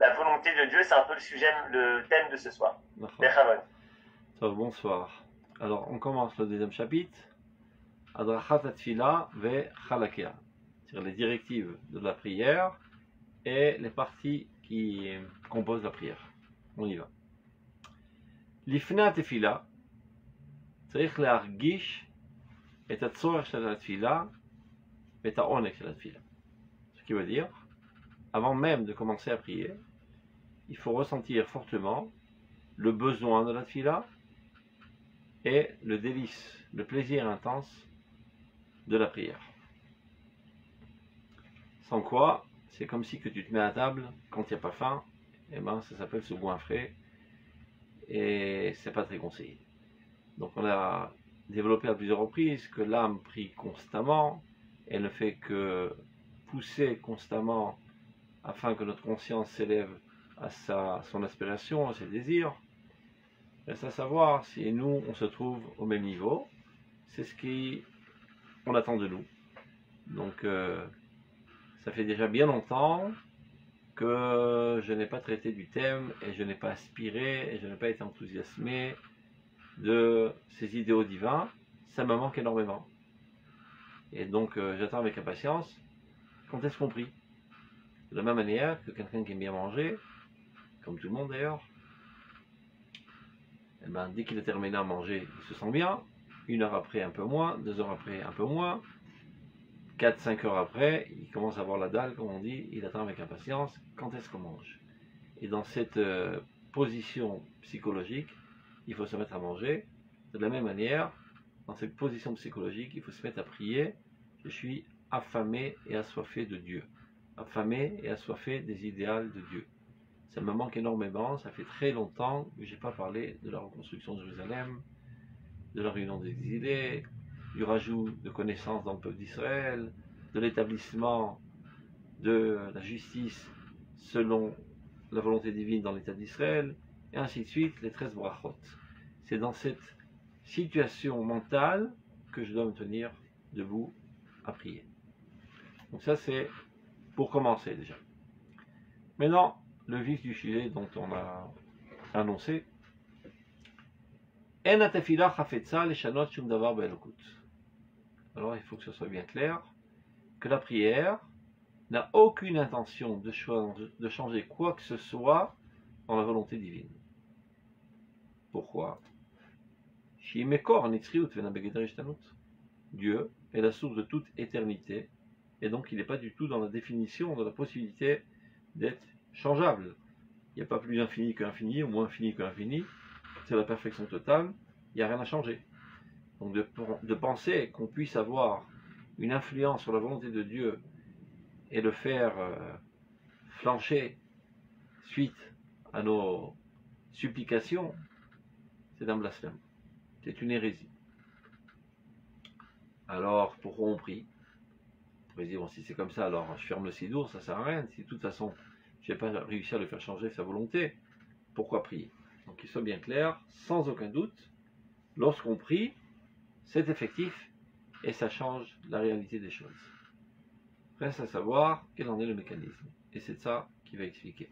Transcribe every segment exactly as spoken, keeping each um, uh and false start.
la volonté de Dieu, c'est un peu le sujet, le thème de ce soir. Bonsoir. Alors, on commence le deuxième chapitre. Adrachat Atfila ve Chalakea. C'est-à-dire les directives de la prière et les parties qui composent la prière. On y va. Lifna Tefila, צריך להרגיש את הצורך של התפילה ואת העונג של התפילה. Ce qui veut dire, avant même de commencer à prier, il faut ressentir fortement le besoin de la tefila et le délice, le plaisir intense de la prière. Sans quoi, c'est comme si que tu te mets à table quand il n'y a pas faim, et ben ça s'appelle se goinfrer et c'est pas très conseillé. Donc on a développé à plusieurs reprises que l'âme prie constamment, elle ne fait que pousser constamment afin que notre conscience s'élève à sa, son aspiration, à ses désirs. Reste à savoir si nous on se trouve au même niveau, c'est ce qu'on attend de nous. Donc euh, ça fait déjà bien longtemps que je n'ai pas traité du thème et je n'ai pas aspiré et je n'ai pas été enthousiasmé de ces idéaux divins. Ça me manque énormément. Et donc euh, j'attends avec impatience quand est-ce qu'on prie. De la même manière que quelqu'un qui aime bien manger, comme tout le monde d'ailleurs, eh ben, dès qu'il a terminé à manger, il se sent bien. Une heure après, un peu moins. Deux heures après, un peu moins. Quatre, cinq heures après, il commence à avoir la dalle, comme on dit. Il attend avec impatience. Quand est-ce qu'on mange? Et dans cette euh, position psychologique, il faut se mettre à manger. De la même manière, dans cette position psychologique, il faut se mettre à prier. Je suis affamé et assoiffé de Dieu. Affamé et assoiffé des idéaux de Dieu. Ça me manque énormément, ça fait très longtemps que je n'ai pas parlé de la reconstruction de Jérusalem, de la réunion des exilés, du rajout de connaissances dans le peuple d'Israël, de l'établissement de la justice selon la volonté divine dans l'État d'Israël, et ainsi de suite, les treize brachot. C'est dans cette situation mentale que je dois me tenir debout à prier. Donc ça c'est pour commencer déjà. Maintenant, le vif du sujet dont on a annoncé. Alors il faut que ce soit bien clair que la prière n'a aucune intention de, de changer quoi que ce soit dans la volonté divine. Pourquoi? Dieu est la source de toute éternité et donc il n'est pas du tout dans la définition de la possibilité d'être changeable. Il n'y a pas plus infini qu'infini ou moins infini qu'infini. C'est la perfection totale, il n'y a rien à changer. Donc de, de penser qu'on puisse avoir une influence sur la volonté de Dieu et le faire euh, flancher suite à nos supplications, c'est un blasphème. C'est une hérésie. Alors pourquoi on prie? On pourrait dire, bon, si c'est comme ça, alors je ferme le sidour, ça sert à rien. Si de toute façon, je n'ai pas réussi à le faire changer sa volonté, pourquoi prier? Donc qu'il soit bien clair, sans aucun doute, lorsqu'on prie, c'est effectif et ça change la réalité des choses. Reste à savoir quel en est le mécanisme. Et c'est ça qui va expliquer.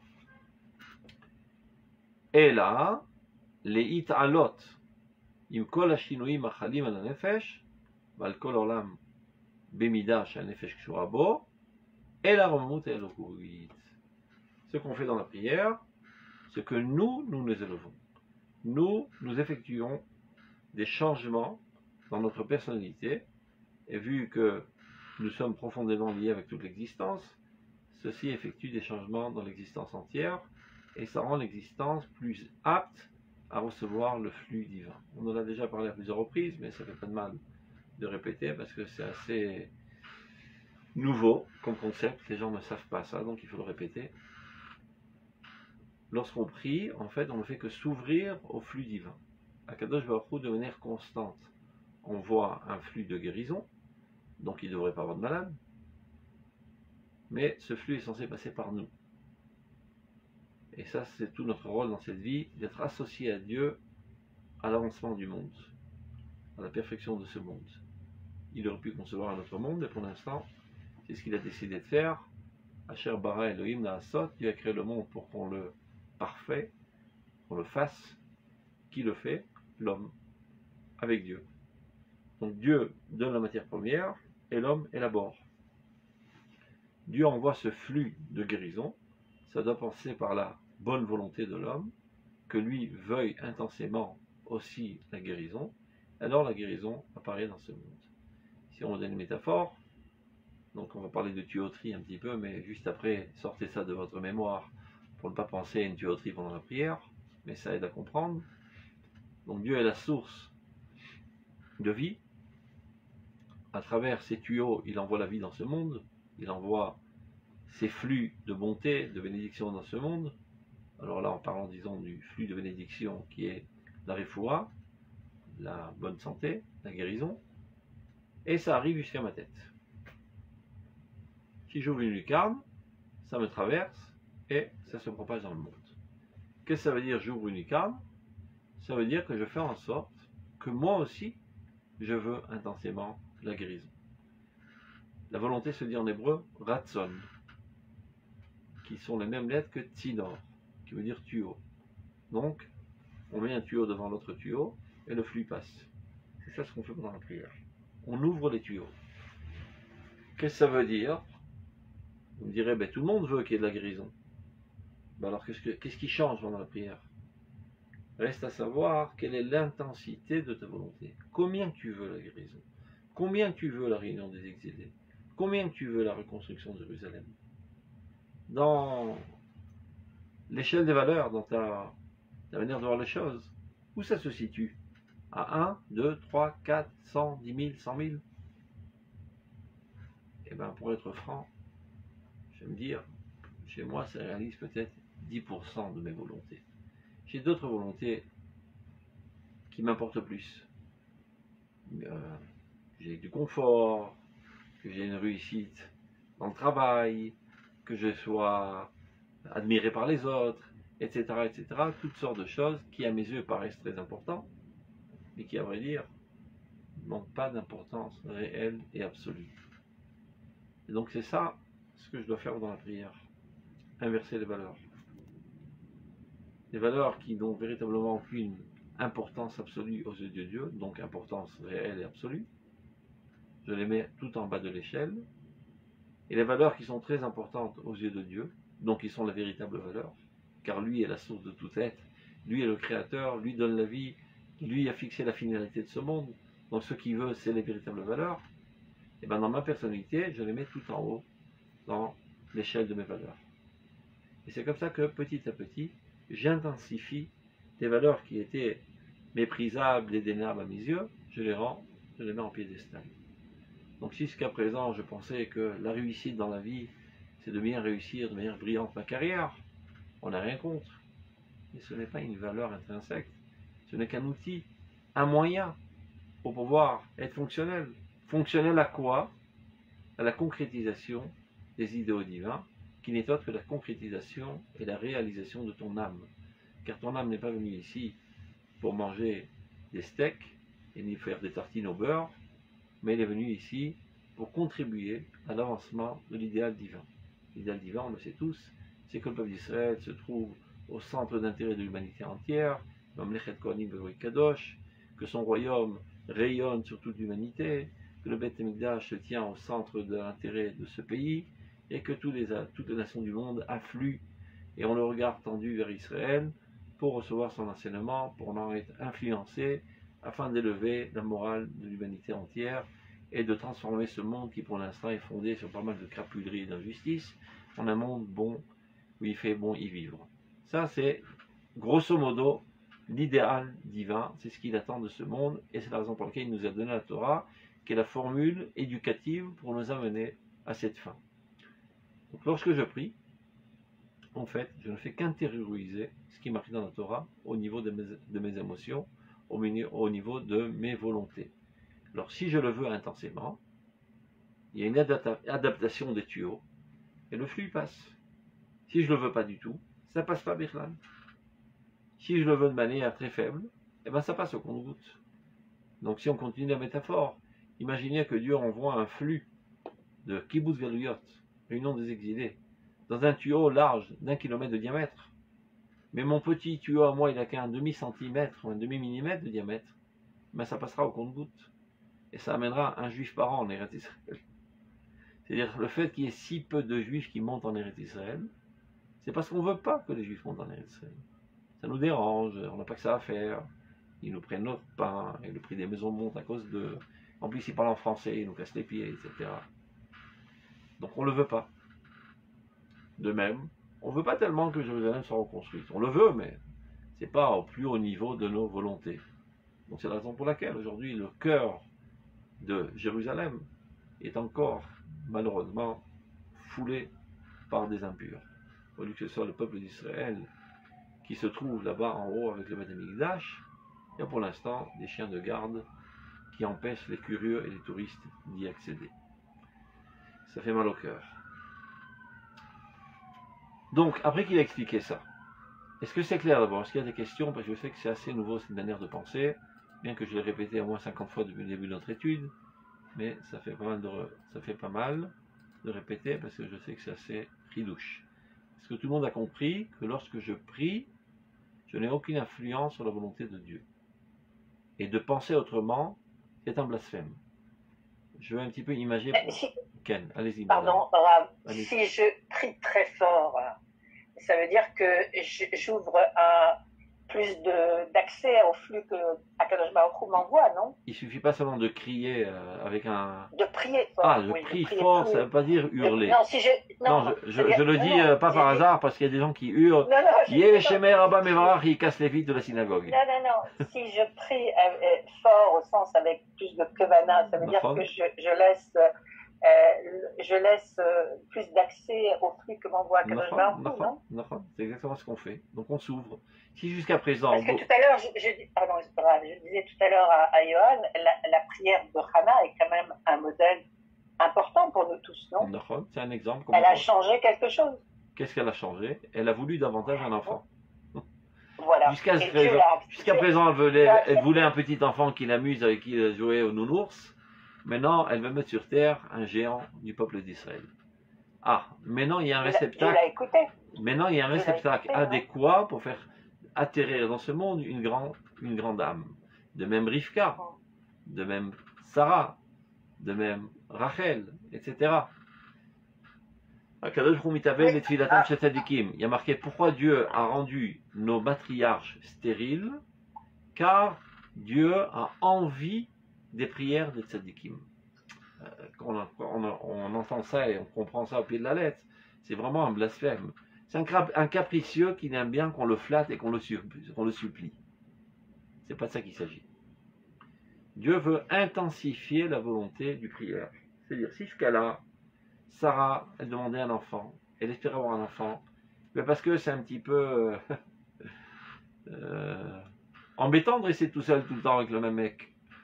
Et là, les it'alot, im kol hashinoim achalim al nefesh, val kol olam bemida shel nefesh kshura bo, et la romamut elokut. Ce qu'on fait dans la prière, ce que nous, nous nous élevons. Nous, nous effectuons des changements dans notre personnalité, et vu que nous sommes profondément liés avec toute l'existence, ceci effectue des changements dans l'existence entière, et ça rend l'existence plus apte à recevoir le flux divin. On en a déjà parlé à plusieurs reprises, mais ça fait pas de mal de répéter, parce que c'est assez nouveau comme concept, les gens ne savent pas ça, donc il faut le répéter. Lorsqu'on prie, en fait, on ne fait que s'ouvrir au flux divin. Akadosh Baruch Hu, de manière constante, on voit un flux de guérison, donc il ne devrait pas avoir de malade, mais ce flux est censé passer par nous. Et ça, c'est tout notre rôle dans cette vie, d'être associé à Dieu à l'avancement du monde, à la perfection de ce monde. Il aurait pu concevoir un autre monde, et pour l'instant, c'est ce qu'il a décidé de faire, Asher bara Elohim Naasot, Dieu a créé le monde pour qu'on le parfait, qu'on le fasse. Qui le fait? L'homme, avec Dieu. Donc Dieu donne la matière première et l'homme élabore. Dieu envoie ce flux de guérison, ça doit passer par la bonne volonté de l'homme, que lui veuille intensément aussi la guérison, alors la guérison apparaît dans ce monde. Si on donne une métaphore, donc on va parler de tuyauterie un petit peu, mais juste après, sortez ça de votre mémoire pour ne pas penser à une tuyauterie pendant la prière, mais ça aide à comprendre. Donc Dieu est la source de vie. À travers ces tuyaux, il envoie la vie dans ce monde, il envoie ces flux de bonté, de bénédiction dans ce monde. Alors là, en parlant, disons, du flux de bénédiction qui est la refoua, la bonne santé, la guérison, et ça arrive jusqu'à ma tête. Si j'ouvre une lucarne, ça me traverse et ça se propage dans le monde. Qu'est-ce que ça veut dire j'ouvre une lucarne? Ça veut dire que je fais en sorte que moi aussi, je veux intensément la guérison. La volonté se dit en hébreu ratson, qui sont les mêmes lettres que tzinor, qui veut dire tuyau. Donc, on met un tuyau devant l'autre tuyau et le flux passe. C'est ça ce qu'on fait pendant la prière. On ouvre les tuyaux. Qu'est-ce que ça veut dire? Vous me direz, ben, tout le monde veut qu'il y ait de la guérison. Ben alors, qu'est-ce, que, qu'est-ce qui change pendant la prière? Reste à savoir quelle est l'intensité de ta volonté. Combien tu veux la guérison? Combien tu veux la réunion des exilés? Combien tu veux la reconstruction de Jérusalem? Dans l'échelle des valeurs, dans ta, ta manière de voir les choses, où ça se situe? À un, deux, trois, quatre, cent, dix mille, cent mille? Eh bien, pour être franc, je vais me dire, chez moi, ça réalise peut-être dix pour cent de mes volontés. J'ai d'autres volontés qui m'importent plus. Euh, j'ai du confort, que j'ai une réussite dans le travail, que je sois admiré par les autres, et cetera, et cetera. Toutes sortes de choses qui, à mes yeux, paraissent très importantes, mais qui, à vrai dire, n'ont pas d'importance réelle et absolue. Et donc c'est ça ce que je dois faire dans la prière. Inverser les valeurs. Les valeurs qui n'ont véritablement aucune importance absolue aux yeux de Dieu, donc importance réelle et absolue, je les mets tout en bas de l'échelle. Et les valeurs qui sont très importantes aux yeux de Dieu, donc qui sont les véritables valeurs, car lui est la source de tout être, lui est le créateur, lui donne la vie, lui a fixé la finalité de ce monde, donc ce qu'il veut c'est les véritables valeurs, et bien dans ma personnalité, je les mets tout en haut, dans l'échelle de mes valeurs. Et c'est comme ça que petit à petit, j'intensifie des valeurs qui étaient méprisables et déniables à mes yeux, je les rends, je les mets en piédestal. Donc si jusqu'à présent je pensais que la réussite dans la vie, c'est de bien réussir de manière brillante ma carrière, on n'a rien contre. Mais ce n'est pas une valeur intrinsèque, ce n'est qu'un outil, un moyen pour pouvoir être fonctionnel. Fonctionnel à quoi? À la concrétisation des idéaux divins, qui n'est autre que la concrétisation et la réalisation de ton âme. Car ton âme n'est pas venue ici pour manger des steaks et ni faire des tartines au beurre, mais elle est venue ici pour contribuer à l'avancement de l'idéal divin. L'idéal divin, on le sait tous, c'est que le peuple d'Israël se trouve au centre d'intérêt de l'humanité entière, Mamlechet Kohanim Veloï Kadosh, que son royaume rayonne sur toute l'humanité, que le Beth Amikdash se tient au centre de l'intérêt de ce pays, et que tous les, toutes les nations du monde affluent et ont le regard tendu vers Israël pour recevoir son enseignement, pour en être influencés, afin d'élever la morale de l'humanité entière et de transformer ce monde qui pour l'instant est fondé sur pas mal de crapuleries et d'injustice en un monde bon où il fait bon y vivre. Ça c'est grosso modo l'idéal divin, c'est ce qu'il attend de ce monde et c'est la raison pour laquelle il nous a donné la Torah, qui est la formule éducative pour nous amener à cette fin. Donc lorsque je prie, en fait, je ne fais qu'intérioriser ce qui est marqué dans la Torah au niveau de mes, de mes émotions, au, au niveau de mes volontés. Alors si je le veux intensément, il y a une adapta adaptation des tuyaux et le flux passe. Si je ne le veux pas du tout, ça ne passe pas Birlan. Si je le veux de manière très faible, eh ben ça passe au compte-gouttes. Donc si on continue la métaphore, imaginez que Dieu envoie un flux de kibbutz galuyot, réunion des exilés, dans un tuyau large d'un kilomètre de diamètre. Mais mon petit tuyau à moi, il n'a qu'un demi-centimètre ou un demi-millimètre de diamètre. Mais ça passera au compte-gouttes. Et ça amènera un juif par an en Eretz Israël. C'est-à-dire le fait qu'il y ait si peu de juifs qui montent en Eretz Israël, c'est parce qu'on ne veut pas que les juifs montent en Eretz Israël. Ça nous dérange, on n'a pas que ça à faire. Ils nous prennent notre pain, et le prix des maisons monte à cause d'eux. En plus, ils parlent en français, ils nous cassent les pieds, et cetera. Donc on ne le veut pas. De même, on ne veut pas tellement que Jérusalem soit reconstruite. On le veut, mais ce n'est pas au plus haut niveau de nos volontés. Donc c'est la raison pour laquelle aujourd'hui le cœur de Jérusalem est encore malheureusement foulé par des impurs. Au lieu que ce soit le peuple d'Israël qui se trouve là-bas en haut avec le Beth Amikdash, il y a pour l'instant des chiens de garde qui empêchent les curieux et les touristes d'y accéder. Ça fait mal au cœur. Donc, après qu'il a expliqué ça, est-ce que c'est clair d'abord? Est-ce qu'il y a des questions? Parce que je sais que c'est assez nouveau cette manière de penser, bien que je l'ai répété au moins cinquante fois depuis le début de notre étude, mais ça fait pas mal de, ça fait pas mal de répéter parce que je sais que c'est assez ridouche. Est-ce que tout le monde a compris que lorsque je prie, je n'ai aucune influence sur la volonté de Dieu? Et de penser autrement, c'est un blasphème. Je vais un petit peu imager pour Si, Ken. Allez-y. pardon, Rav, si je prie très fort, ça veut dire que j'ouvre un plus d'accès au flux que Akadosh Baruch Hu m'envoie, non? Il suffit pas seulement de crier euh, avec un... De prier fort. Ah, je oui, prie prier fort, plus. ça ne veut pas dire hurler. Non, si je... Non, non, je, je, je le non, dis euh, pas par dit... hasard, parce qu'il y a des gens qui hurlent. Non, non, je Yé Shemer Rabba Mevarach, ils cassent les vitres de la synagogue. Non, non, non. Si je prie euh, euh, fort au sens avec plus de kevana, ça veut dire que je, je laisse... Euh, je laisse euh, plus d'accès au flux que m'envoie Akadosh Baruch Hu, non? Non, c'est exactement ce qu'on fait. Donc on s'ouvre. Si jusqu'à présent... Parce que tout à l'heure, je, je, pardon, je disais tout à l'heure à, à Johan, la, la prière de Hannah est quand même un modèle important pour nous tous, non? C'est un exemple. Elle a changé quelque chose. Qu'est-ce qu'elle a changé? Elle a voulu davantage un enfant. Voilà. Jusqu'à présent, jusqu'à présent, elle voulait, elle voulait un petit enfant qui l'amuse, avec qui elle jouait au nounours. Maintenant, elle veut mettre sur terre un géant du peuple d'Israël. Ah, maintenant il y a un réceptacle. Maintenant il y a un réceptacle adéquat pour faire atterrir dans ce monde une grande, une grande âme. De même Rivka, de même Sarah, de même Rachel, et cetera. Il y a marqué pourquoi Dieu a rendu nos matriarches stériles, car Dieu a envie des prières des tzadikim. Euh, on, on, on entend ça et on comprend ça au pied de la lettre. C'est vraiment un blasphème. C'est un, un capricieux qui n'aime bien qu'on le flatte et qu'on le, qu'on le supplie. C'est pas de ça qu'il s'agit. Dieu veut intensifier la volonté du prière. C'est-à-dire, si jusqu'à là, Sarah, elle demandait un enfant, elle espérait avoir un enfant, mais parce que c'est un petit peu euh, euh, embêtant de rester tout seul tout le temps avec le même mec.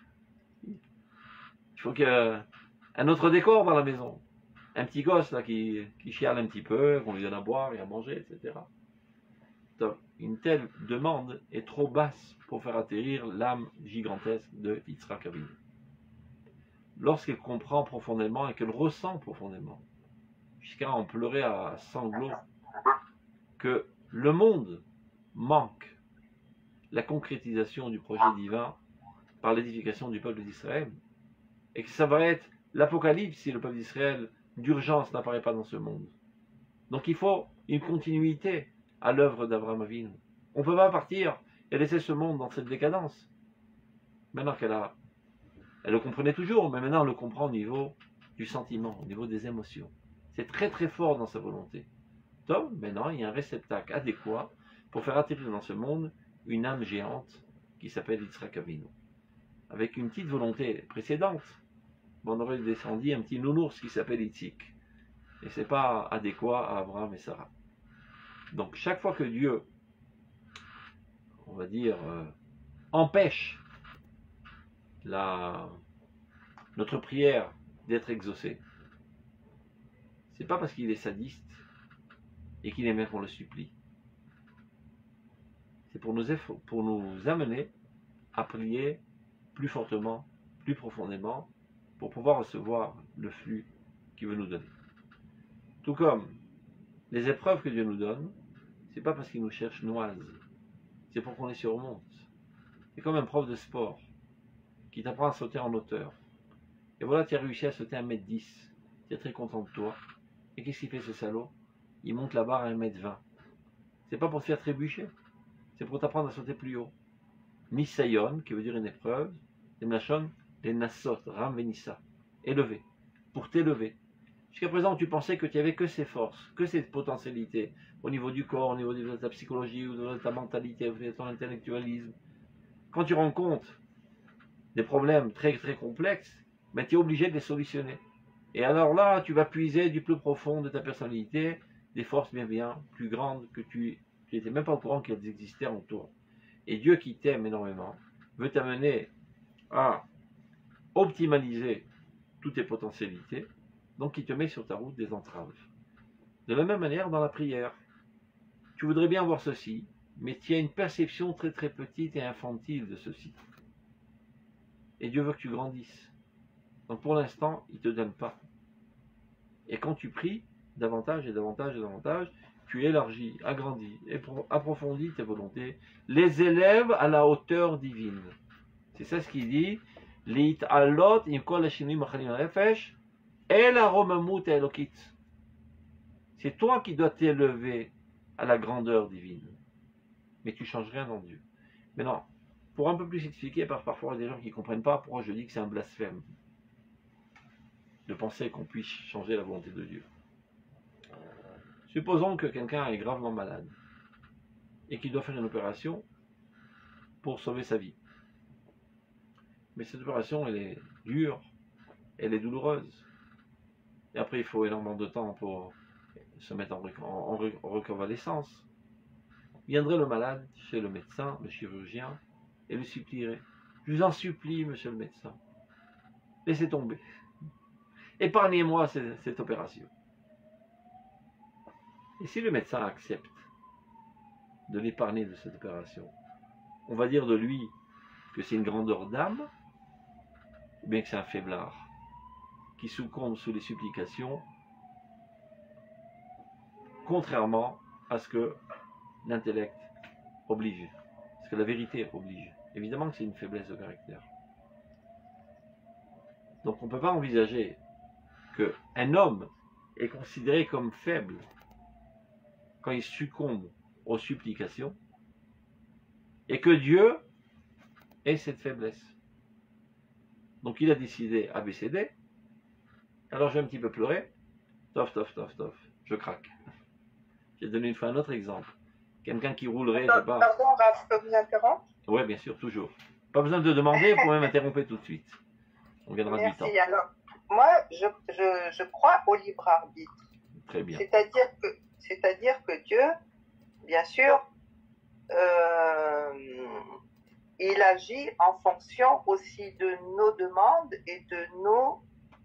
Il faut qu'il y ait un autre décor dans la maison. Un petit gosse là qui, qui chiale un petit peu, qu'on lui donne à boire et à manger, et cetera. Donc, une telle demande est trop basse pour faire atterrir l'âme gigantesque de Yitzhak Avinu. Lorsqu'elle comprend profondément et qu'elle ressent profondément, jusqu'à en pleurer à sanglots, que le monde manque la concrétisation du projet divin par l'édification du peuple d'Israël, et que ça va être l'apocalypse si le peuple d'Israël d'urgence n'apparaît pas dans ce monde. Donc il faut une continuité à l'œuvre d'Abraham Avinu. On ne peut pas partir et laisser ce monde dans cette décadence. Maintenant qu'elle a, elle le comprenait toujours, mais maintenant elle le comprend au niveau du sentiment, au niveau des émotions. C'est très très fort dans sa volonté. Donc maintenant il y a un réceptacle adéquat pour faire atterrir dans ce monde une âme géante qui s'appelle Yitzhak Avinu. Avec une petite volonté précédente, on aurait descendu un petit nounours qui s'appelle Itzik. Et ce n'est pas adéquat à Abraham et Sarah. Donc chaque fois que Dieu, on va dire, euh, empêche la, notre prière d'être exaucée, c'est pas parce qu'il est sadiste et qu'il aime bien qu'on le supplie. C'est pour nous, pour nous amener à prier plus fortement, plus profondément, pour pouvoir recevoir le flux qu'il veut nous donner. Tout comme Les épreuves que Dieu nous donne, c'est pas parce qu'il nous cherche noise, c'est pour qu'on les surmonte. C'est comme un prof de sport qui t'apprend à sauter en hauteur. Et voilà, tu as réussi à sauter à un mètre dix. Tu es très content de toi. Et qu'est-ce qu'il fait ce salaud? Il monte la barre à un mètre vingt. C'est pas pour te faire trébucher, c'est pour t'apprendre à sauter plus haut. Nisayon, qui veut dire une épreuve, c'est Mlachon, les Nassot, Ram Venissa, élevé, pour t'élever. Jusqu'à présent, tu pensais que tu n'avais que ces forces, que ces potentialités, au niveau du corps, au niveau de ta psychologie, au niveau de ta mentalité, au niveau de ton intellectualisme. Quand tu rencontres des problèmes très très complexes, ben, tu es obligé de les solutionner. Et alors là, tu vas puiser du plus profond de ta personnalité, des forces bien bien plus grandes que tu n'étais même pas au courant qu'elles existaient en toi. Et Dieu qui t'aime énormément, veut t'amener à optimaliser toutes tes potentialités, donc il te met sur ta route des entraves. De la même manière dans la prière, tu voudrais bien voir ceci, mais tu as une perception très très petite et infantile de ceci. Et Dieu veut que tu grandisses. Donc pour l'instant, il ne te donne pas. Et quand tu pries, davantage et davantage et davantage, tu élargis, agrandis, approfondis tes volontés, les élèves à la hauteur divine. C'est ça ce qu'il dit. C'est toi qui dois t'élever à la grandeur divine. Mais tu ne changes rien en Dieu. Maintenant, pour un peu plus expliquer, parce que parfois il y a des gens qui ne comprennent pas pourquoi je dis que c'est un blasphème de penser qu'on puisse changer la volonté de Dieu. Supposons que quelqu'un est gravement malade et qu'il doit faire une opération pour sauver sa vie. Mais cette opération, elle est dure, elle est douloureuse. Et après, il faut énormément de temps pour se mettre en, en, en reconvalescence. Viendrait le malade chez le médecin, le chirurgien, et lui supplierait. Je vous en supplie, monsieur le médecin, laissez tomber. Épargnez-moi cette, cette opération. Et si le médecin accepte de l'épargner de cette opération, on va dire de lui que c'est une grandeur d'âme, ou bien que c'est un faiblard qui succombe sous les supplications, contrairement à ce que l'intellect oblige, ce que la vérité oblige. Évidemment que c'est une faiblesse de caractère. Donc on ne peut pas envisager qu'un homme est considéré comme faible quand il succombe aux supplications, et que Dieu ait cette faiblesse. Donc il a décidé A B C D, alors je vais un petit peu pleurer, tof, tof, tof, tof, je craque. J'ai donné une fois un autre exemple. Quelqu'un qui roulerait, je sais pas... Pardon, Raph, je peux vous interrompre? Oui, bien sûr, toujours. Pas besoin de demander, vous pouvez m'interrompre tout de suite. On gagnera Merci. du temps. Alors, moi, je, je, je crois au libre arbitre. Très bien. C'est-à-dire que, c'est-à-dire que Dieu, bien sûr, euh, il agit en fonction aussi de nos demandes et de nos...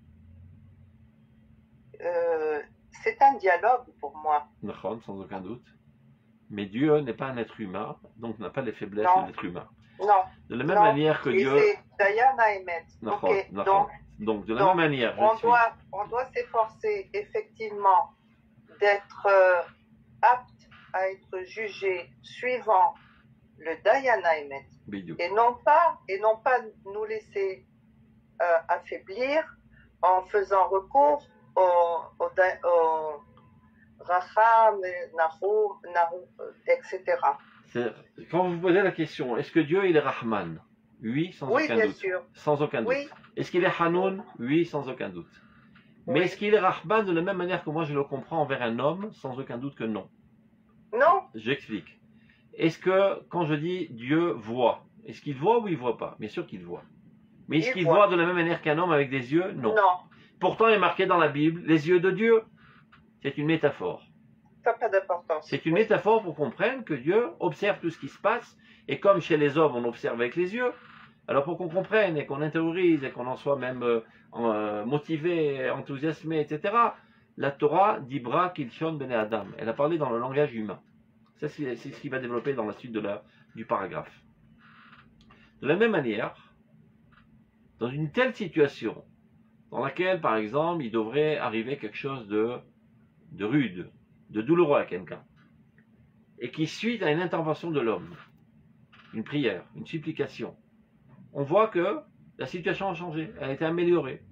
Euh, c'est un dialogue pour moi. Sans aucun doute. Mais Dieu n'est pas un être humain, donc n'a pas les faiblesses Non. de l'être humain. Non. De la même non. manière que et Dieu... C'est Diana Emet. Okay. Donc, donc, de la donc, même manière, on doit, on doit s'efforcer effectivement d'être euh, apte à être jugé suivant le Diana Emet. Et non pas, et non pas nous laisser euh, affaiblir en faisant recours au, au, au Racham, Nahum, Nahum, et cetera. Quand vous posez la question, est-ce que Dieu il est Rahman? Oui, sans oui, aucun bien doute. Sûr. Sans aucun oui. doute. Est-ce qu'il est Hanoun? Oui, sans aucun doute. Mais oui. Est-ce qu'il est Rahman de la même manière que moi je le comprends envers un homme? Sans aucun doute que non. Non. J'explique. Est-ce que quand je dis Dieu voit, est-ce qu'il voit ou il ne voit pas? Bien sûr qu'il voit. Mais est-ce qu'il voit. voit de la même manière qu'un homme avec des yeux? Non. Non. Pourtant il est marqué dans la Bible, les yeux de Dieu. C'est une métaphore. Ça n'a pas d'importance. C'est une métaphore pour comprendre que Dieu observe tout ce qui se passe, et comme chez les hommes on observe avec les yeux, alors pour qu'on comprenne et qu'on intériorise et qu'on en soit même euh, euh, motivé, enthousiasmé, et cetera, la Torah d'Ibra Kilshon Bene Adam, elle a parlé dans le langage humain. Ça c'est ce qui va développer dans la suite de la, du paragraphe. De la même manière, dans une telle situation, dans laquelle par exemple il devrait arriver quelque chose de, de rude, de douloureux à quelqu'un, et qui suite à une intervention de l'homme, une prière, une supplication, on voit que la situation a changé, elle a été améliorée.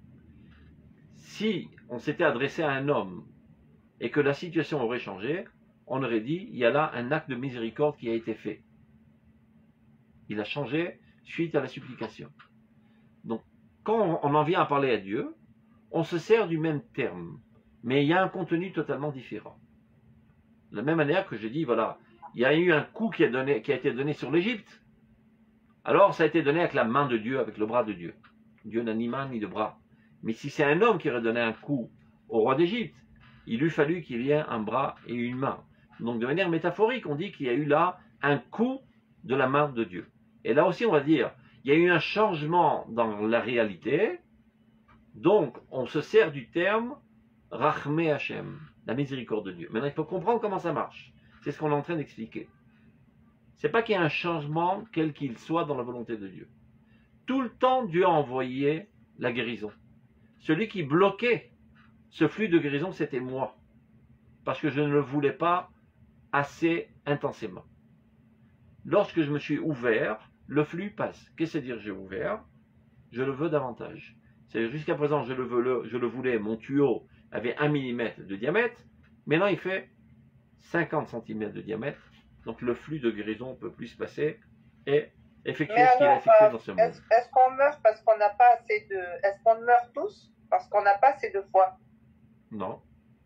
Si on s'était adressé à un homme et que la situation aurait changé, on aurait dit, il y a là un acte de miséricorde qui a été fait. Il a changé suite à la supplication. Donc, quand on en vient à parler à Dieu, on se sert du même terme, mais il y a un contenu totalement différent. De la même manière que je dis, voilà, il y a eu un coup qui a, donné, qui a été donné sur l'Égypte. Alors, ça a été donné avec la main de Dieu, avec le bras de Dieu. Dieu n'a ni main ni de bras. Mais si c'est un homme qui aurait donné un coup au roi d'Égypte, il eût fallu qu'il y ait un bras et une main. Donc, de manière métaphorique, on dit qu'il y a eu là un coup de la main de Dieu. Et là aussi, on va dire, il y a eu un changement dans la réalité. Donc, on se sert du terme Rachmé Hashem, la miséricorde de Dieu. Maintenant, il faut comprendre comment ça marche. C'est ce qu'on est en train d'expliquer. C'est pas qu'il y ait un changement, quel qu'il soit, dans la volonté de Dieu. Tout le temps, Dieu a envoyé la guérison. Celui qui bloquait ce flux de guérison, c'était moi. Parce que je ne le voulais pas assez intensément. Lorsque je me suis ouvert, le flux passe. Qu'est-ce que c'est dire j'ai ouvert? Je le veux davantage. C'est jusqu'à présent, je le, veux, je le voulais, mon tuyau avait un millimètre de diamètre. Maintenant, il fait cinquante centimètres de diamètre. Donc, le flux de guérison peut plus passer et effectuer Mais ce qu'il a effectué euh, dans ce monde. Est-ce est qu'on meurt parce qu'on n'a pas assez de... Est-ce qu'on meurt tous parce qu'on n'a pas assez de foi? Non.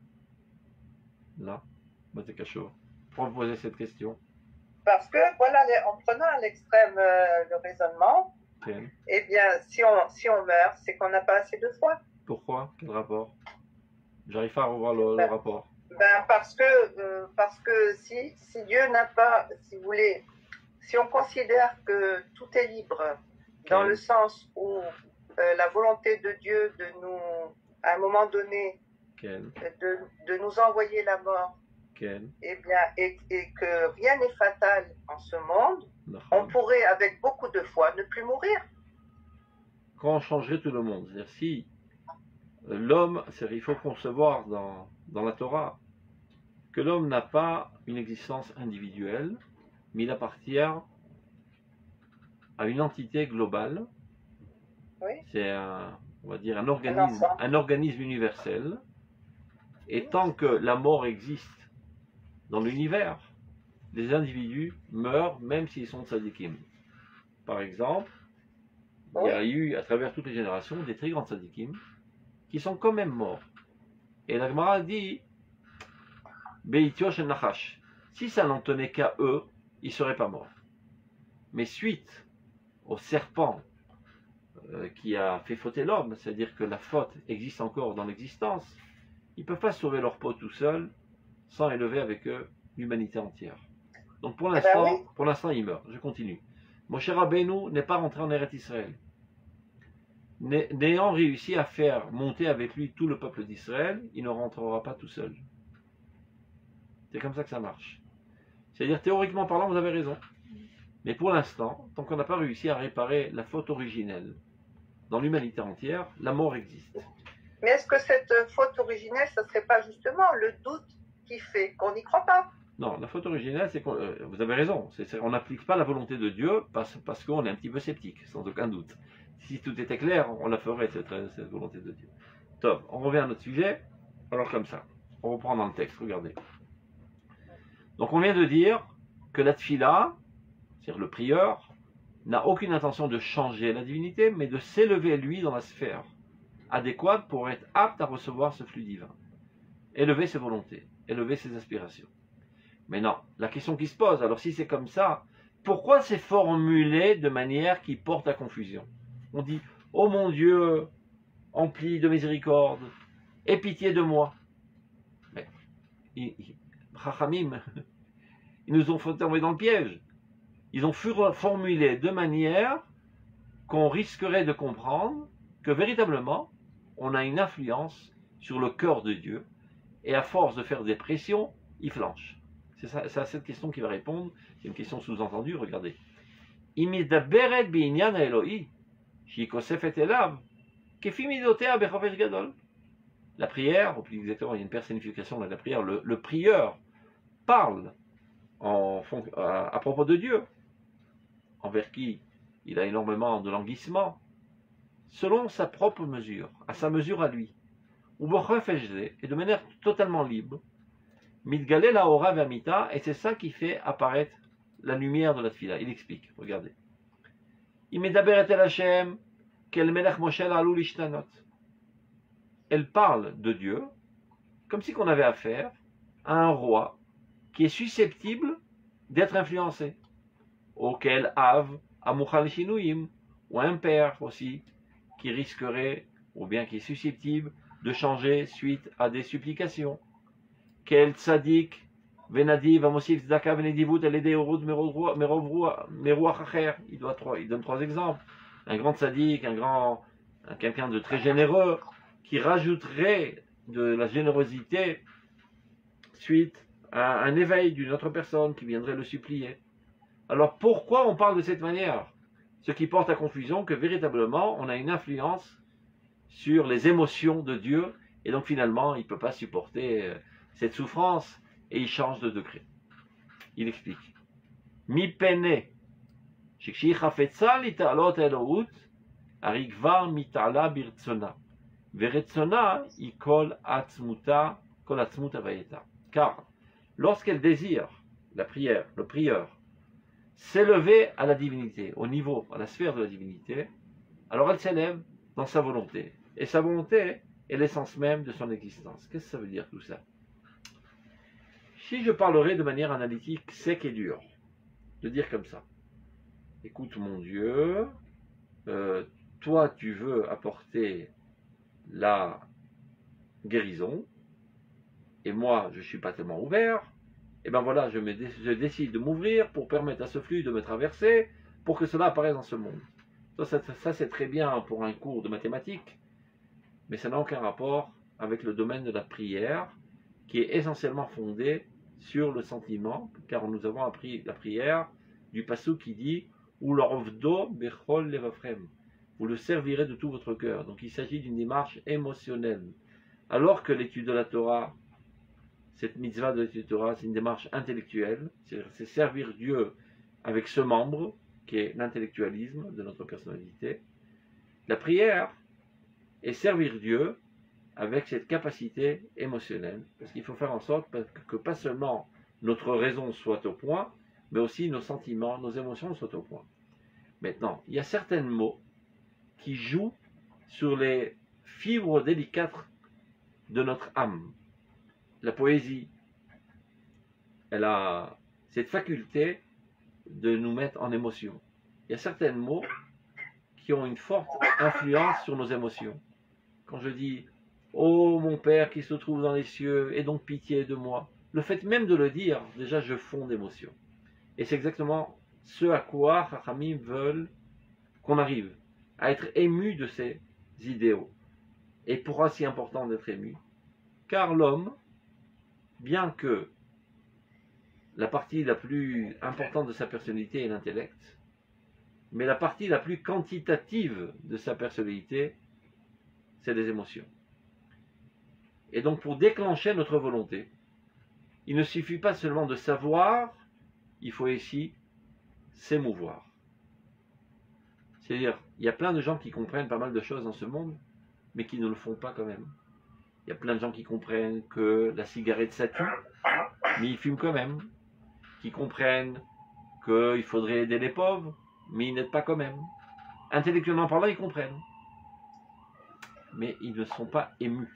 Non. Moi, c'est cachot. Pourquoi vous posez cette question? Parce que, voilà, en prenant à l'extrême euh, le raisonnement, okay. Eh bien, si on, si on meurt, c'est qu'on n'a pas assez de foi. Pourquoi? Quel rapport? J'arrive pas à revoir le, ben, le rapport. Ben parce que, euh, parce que si, si Dieu n'a pas, si vous voulez, si on considère que tout est libre, okay. Dans le sens où euh, la volonté de Dieu de nous, à un moment donné, okay. de, de nous envoyer la mort, okay. Eh bien, et, et que rien n'est fatal en ce monde, non. On pourrait, avec beaucoup de foi, ne plus mourir. Quand on changerait tout le monde, c'est-à-dire si l'homme, il faut concevoir dans, dans la Torah que l'homme n'a pas une existence individuelle, mais il appartient à une entité globale. Oui. C'est un, on va dire un organisme, un, un organisme universel. Et oui. Tant que la mort existe dans l'univers, les individus meurent même s'ils sont tzadikim. Par exemple, oui. Il y a eu à travers toutes les générations des très grands tzadikim qui sont quand même morts. Et la Gemara dit Beitiosh et Nachash. Si ça n'en tenait qu'à eux, ils ne seraient pas morts. Mais suite au serpent euh, qui a fait fauter l'homme, c'est-à-dire que la faute existe encore dans l'existence, ils ne peuvent pas sauver leur peau tout seuls sans élever avec eux l'humanité entière. Donc pour l'instant, ben oui. pour l'instant, ils meurent. Je continue. Moshe Rabbeinu n'est pas rentré en Eretz Israël. N'ayant réussi à faire monter avec lui tout le peuple d'Israël, il ne rentrera pas tout seul. C'est comme ça que ça marche. C'est-à-dire, théoriquement parlant, vous avez raison. Mais pour l'instant, tant qu'on n'a pas réussi à réparer la faute originelle dans l'humanité entière, la mort existe. Mais est-ce que cette faute originelle, ce ne serait pas justement le doute qui fait qu'on n'y croit pas? Non, la faute originelle, c'est qu'on... Euh, vous avez raison. C'est, c'est, on n'applique pas la volonté de Dieu parce, parce qu'on est un petit peu sceptique, sans aucun doute. Si tout était clair, on la ferait, cette, cette volonté de Dieu. Top, on revient à notre sujet. Alors comme ça, on reprend dans le texte, regardez. Donc on vient de dire que la tfila, c'est-à-dire le prieur, n'a aucune intention de changer la divinité, mais de s'élever lui dans la sphère adéquate pour être apte à recevoir ce flux divin. Élever ses volontés, élever ses aspirations. Mais non, la question qui se pose, alors si c'est comme ça, pourquoi c'est formulé de manière qui porte à confusion? On dit, oh mon Dieu, empli de miséricorde, aie pitié de moi. Mais, Chachamim, ils nous ont fait tomber dans le piège. Ils ont formulé de manière qu'on risquerait de comprendre que véritablement, on a une influence sur le cœur de Dieu, et à force de faire des pressions, il flanche. C'est, ça, c'est à cette question qu'il va répondre. C'est une question sous-entendue, regardez. Imidaberet bi'inyan ha'eloi, she'ikosefet elav, kefi midotea bechavesh gadol. La prière, ou plus exactement, il y a une personnification de la prière, le, le prieur parle en, à, à propos de Dieu, envers qui il a énormément de languissement, selon sa propre mesure, à sa mesure à lui, ou et de manière totalement libre, mitgalé la ora vermita, et c'est ça qui fait apparaître la lumière de la tfila. Il explique, regardez. Elle parle de Dieu comme si qu'on avait affaire à un roi qui est susceptible d'être influencé, auquel Av, Amuchal Shinuyim, ou un père aussi, qui risquerait, ou bien qui est susceptible de changer suite à des supplications. Quel tzaddik, venadiv, amosif, tzedaka, venedivut, eledéorut, merouach acher. Il doit trois, il donne trois exemples. Un grand tzaddik, un grand, quelqu'un de très généreux, qui rajouterait de la générosité suite à un éveil d'une autre personne qui viendrait le supplier. Alors pourquoi on parle de cette manière? Ce qui porte à confusion que véritablement on a une influence sur les émotions de Dieu et donc finalement il ne peut pas supporter cette souffrance et il change de degré. Il explique. Mi pene shikshi chafetza litalot elout arigvar mitala birtsona veretsona ikol atzmuta kol atzmuta vayeta. Car lorsqu'elle désire la prière, le prieur, s'élever à la divinité, au niveau, à la sphère de la divinité, alors elle s'élève dans sa volonté. Et sa volonté est l'essence même de son existence. Qu'est-ce que ça veut dire tout ça? Si je parlerai de manière analytique, sec et dure, de dire comme ça, écoute mon Dieu, euh, toi tu veux apporter la guérison, et moi je ne suis pas tellement ouvert, et bien voilà, je, me, je décide de m'ouvrir pour permettre à ce flux de me traverser, pour que cela apparaisse dans ce monde. Ça, ça, ça c'est très bien pour un cours de mathématiques, mais ça n'a aucun rapport avec le domaine de la prière, qui est essentiellement fondé sur le sentiment, car nous avons appris la prière du passou qui dit « Ou l'orvdo bechol levafrem » vous le servirez de tout votre cœur. Donc il s'agit d'une démarche émotionnelle. Alors que l'étude de la Torah, cette mitzvah de l'étude de la Torah, c'est une démarche intellectuelle, c'est servir Dieu avec ce membre, qui est l'intellectualisme de notre personnalité. La prière est servir Dieu avec cette capacité émotionnelle, parce qu'il faut faire en sorte que pas seulement notre raison soit au point, mais aussi nos sentiments, nos émotions soient au point. Maintenant, il y a certains mots qui jouent sur les fibres délicates de notre âme. La poésie, elle a cette faculté de nous mettre en émotion. Il y a certains mots qui ont une forte influence sur nos émotions. Quand je dis « Oh mon Père qui se trouve dans les cieux, aie donc pitié de moi », le fait même de le dire, déjà je fonds d'émotion. Et c'est exactement ce à quoi Chachamim veulent qu'on arrive, à être ému de ces idéaux. Et pourquoi si important d'être ému? Car l'homme, bien que la partie la plus importante de sa personnalité est l'intellect, mais la partie la plus quantitative de sa personnalité, c'est les émotions. Et donc pour déclencher notre volonté, il ne suffit pas seulement de savoir, il faut aussi s'émouvoir. C'est-à-dire, il y a plein de gens qui comprennent pas mal de choses dans ce monde, mais qui ne le font pas quand même. Il y a plein de gens qui comprennent que la cigarette ça tue, mais ils fument quand même. Qui comprennent qu'il faudrait aider les pauvres, mais ils n'aident pas quand même. Intellectuellement parlant, ils comprennent. Mais ils ne sont pas émus.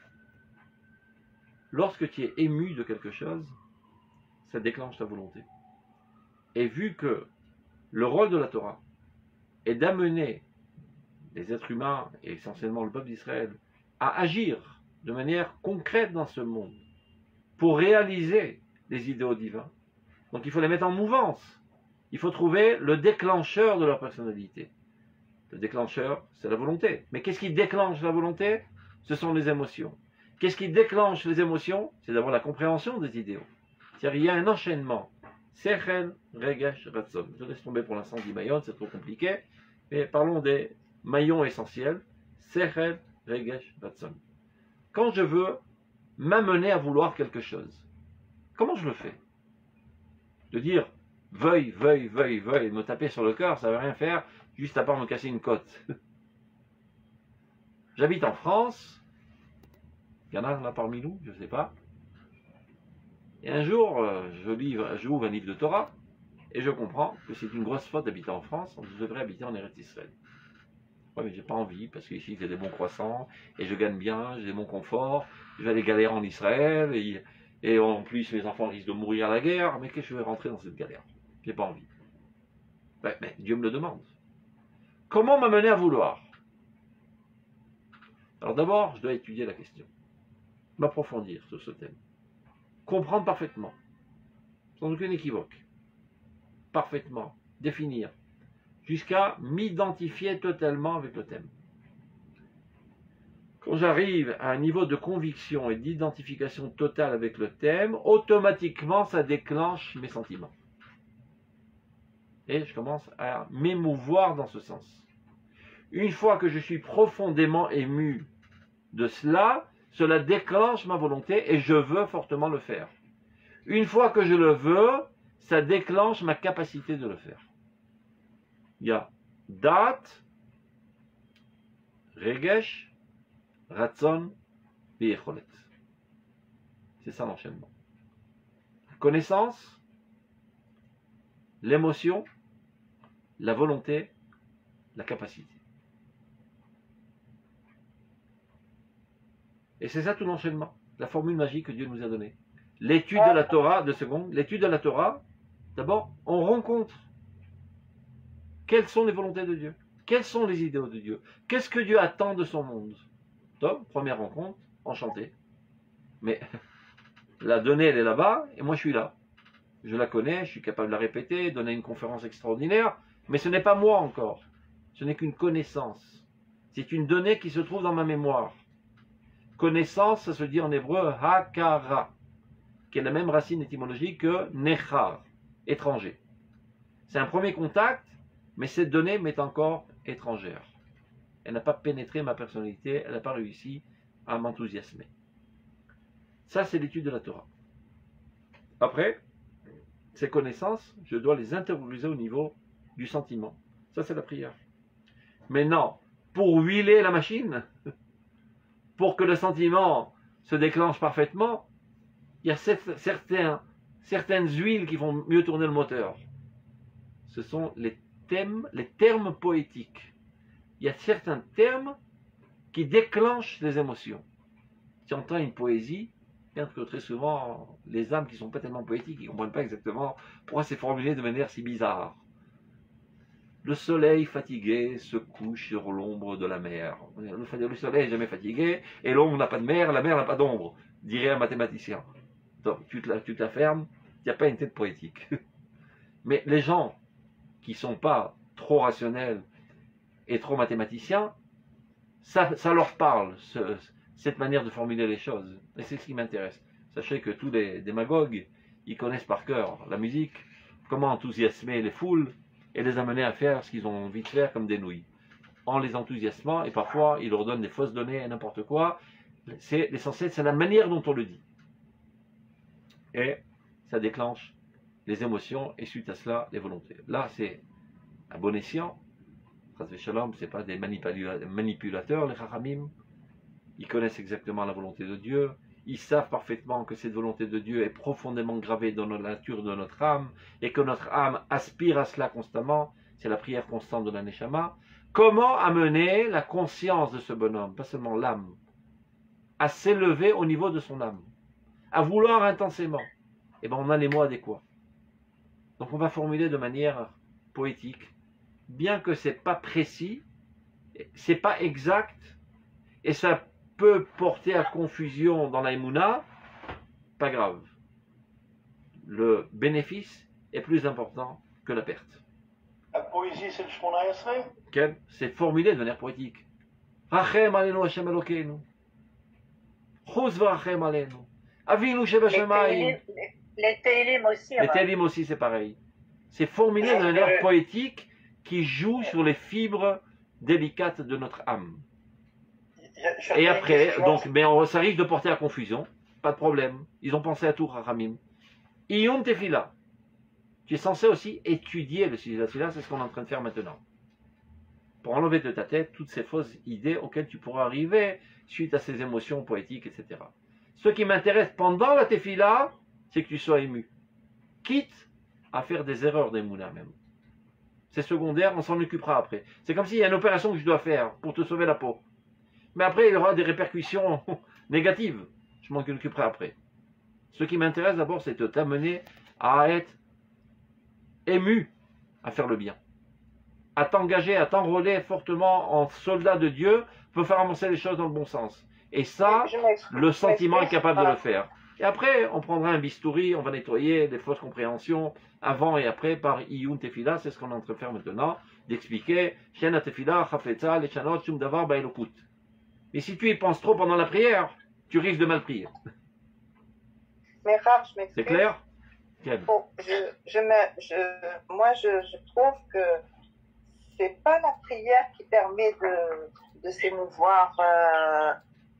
Lorsque tu es ému de quelque chose, ça déclenche ta volonté. Et vu que le rôle de la Torah est d'amener les êtres humains, et essentiellement le peuple d'Israël, à agir de manière concrète dans ce monde, pour réaliser les idéaux divins, donc il faut les mettre en mouvance. Il faut trouver le déclencheur de leur personnalité. Le déclencheur, c'est la volonté. Mais qu'est-ce qui déclenche la volonté? Ce sont les émotions. Qu'est-ce qui déclenche les émotions? C'est d'abord la compréhension des idéaux. C'est-à-dire, il y a un enchaînement. Sechel, Regesh, Ratzon. Je laisse tomber pour l'instant dit maillon, c'est trop compliqué. Mais parlons des maillons essentiels. Sechel, Regesh, Ratzon. quand je veux m'amener à vouloir quelque chose. Comment je le fais? De dire veuille, veuille, veuille, veuille, me taper sur le cœur, ça ne veut rien faire, juste à part me casser une côte. J'habite en France, il y en a là parmi nous, je ne sais pas. Et un jour, je livre, j'ouvre un livre de Torah, et je comprends que c'est une grosse faute d'habiter en France, on devrait habiter en Eretz Israël. Ouais, mais j'ai pas envie, parce qu'ici j'ai des bons croissants, et je gagne bien, j'ai mon confort, je vais aller galérer en Israël, et, et en plus mes enfants risquent de mourir à la guerre, mais qu'est-ce que je vais rentrer dans cette galère? J'ai pas envie. Ouais, mais Dieu me le demande. Comment m'amener à vouloir? Alors d'abord, je dois étudier la question, m'approfondir sur ce thème, comprendre parfaitement, sans aucun équivoque, parfaitement, définir, jusqu'à m'identifier totalement avec le thème. Quand j'arrive à un niveau de conviction et d'identification totale avec le thème, automatiquement ça déclenche mes sentiments. Et je commence à m'émouvoir dans ce sens. Une fois que je suis profondément ému de cela, cela déclenche ma volonté et je veux fortement le faire. Une fois que je le veux, ça déclenche ma capacité de le faire. Il y a dat, regesh, ratzon, veyecholet. C'est ça l'enchaînement. Connaissance, l'émotion, la volonté, la capacité. Et c'est ça tout l'enchaînement, la formule magique que Dieu nous a donnée. L'étude de la Torah, deux secondes, l'étude de la Torah, d'abord, on rencontre quelles sont les volontés de Dieu, quels sont les idéaux de Dieu, qu'est-ce que Dieu attend de son monde. Donc, première rencontre, enchanté. Mais la donnée, elle est là-bas, et moi je suis là. Je la connais, je suis capable de la répéter, donner une conférence extraordinaire, mais ce n'est pas moi encore. Ce n'est qu'une connaissance. C'est une donnée qui se trouve dans ma mémoire. Connaissance, ça se dit en hébreu hakara, qui est la même racine étymologique que nechar, étranger. C'est un premier contact, mais cette donnée m'est encore étrangère. Elle n'a pas pénétré ma personnalité, elle n'a pas réussi à m'enthousiasmer. Ça, c'est l'étude de la Torah. Après, ces connaissances, je dois les intérioriser au niveau du sentiment. Ça, c'est la prière. Mais non, pour huiler la machine, pour que le sentiment se déclenche parfaitement, il y a certains, certaines huiles qui vont mieux tourner le moteur. Ce sont les thèmes, les termes poétiques. Il y a certains termes qui déclenchent les émotions. Si on entend une poésie, bien que très souvent, les âmes qui ne sont pas tellement poétiques, ils ne comprennent pas exactement pourquoi c'est formulé de manière si bizarre. Le soleil fatigué se couche sur l'ombre de la mer. Le soleil n'est jamais fatigué, et l'ombre n'a pas de mer, la mer n'a pas d'ombre, dirait un mathématicien. Donc, tu te la, tu te la fermes, il n'y a pas une tête poétique. Mais les gens qui ne sont pas trop rationnels et trop mathématiciens, ça, ça leur parle, ce, cette manière de formuler les choses. Et c'est ce qui m'intéresse. Sachez que tous les démagogues, ils connaissent par cœur la musique, comment enthousiasmer les foules, et les amener à faire ce qu'ils ont envie de faire comme des nouilles. En les enthousiasmant, et parfois, ils leur donnent des fausses données et n'importe quoi. C'est l'essentiel, c'est la manière dont on le dit. Et ça déclenche les émotions, et suite à cela, les volontés. Là, c'est à bon escient. Shalom, ce n'est pas des manipulateurs, les Chachamim. Ils connaissent exactement la volonté de Dieu. Ils savent parfaitement que cette volonté de Dieu est profondément gravée dans la nature de notre âme et que notre âme aspire à cela constamment. C'est la prière constante de la Neshama. Comment amener la conscience de ce bonhomme, pas seulement l'âme, à s'élever au niveau de son âme, à vouloir intensément? Eh bien, on a les mots adéquats. Donc, on va formuler de manière poétique, bien que ce n'est pas précis, ce n'est pas exact, et ça peut porter à confusion dans la Emouna, pas grave. Le bénéfice est plus important que la perte. La poésie, c'est le Shmona Esrei. C'est formulé de manière poétique. Rachem alenu Hashem Elokeinu. Chuz v'rachem alenu. Avinu shebashamayim. Les Télim aussi. Les Télim aussi, c'est pareil. C'est formulé de manière poétique qui joue sur les fibres délicates de notre âme. Et après, donc, mais on, ça risque de porter à confusion. Pas de problème. Ils ont pensé à tout, Rahamim. Iyun Tefila. Tu es censé aussi étudier le sujet de la Tefila, c'est ce qu'on est en train de faire maintenant. Pour enlever de ta tête toutes ces fausses idées auxquelles tu pourras arriver suite à ces émotions poétiques, et cetera. Ce qui m'intéresse pendant la Tefila, c'est que tu sois ému. Quitte à faire des erreurs d'émouna même. C'est secondaire, on s'en occupera après. C'est comme s'il y a une opération que je dois faire pour te sauver la peau. Mais après, il y aura des répercussions négatives. Je m'en occuperai après. Ce qui m'intéresse d'abord, c'est de t'amener à être ému à faire le bien. À t'engager, à t'enrôler fortement en soldat de Dieu pour faire avancer les choses dans le bon sens. Et ça, le sentiment est capable de le faire. Et après, on prendra un bistouri, on va nettoyer les fausses compréhensions avant et après par Iyun Tefila. C'est ce qu'on est en train de faire maintenant, d'expliquer Shena Tefila, Chafetza, Lechanot, Shum Davar, Baelokut. Mais si tu y penses trop pendant la prière, tu risques de mal prier. Mais Rav, je m'excuse. C'est clair? Bon, je, je me, je, moi, je, je trouve que c'est pas la prière qui permet de, de s'émouvoir euh,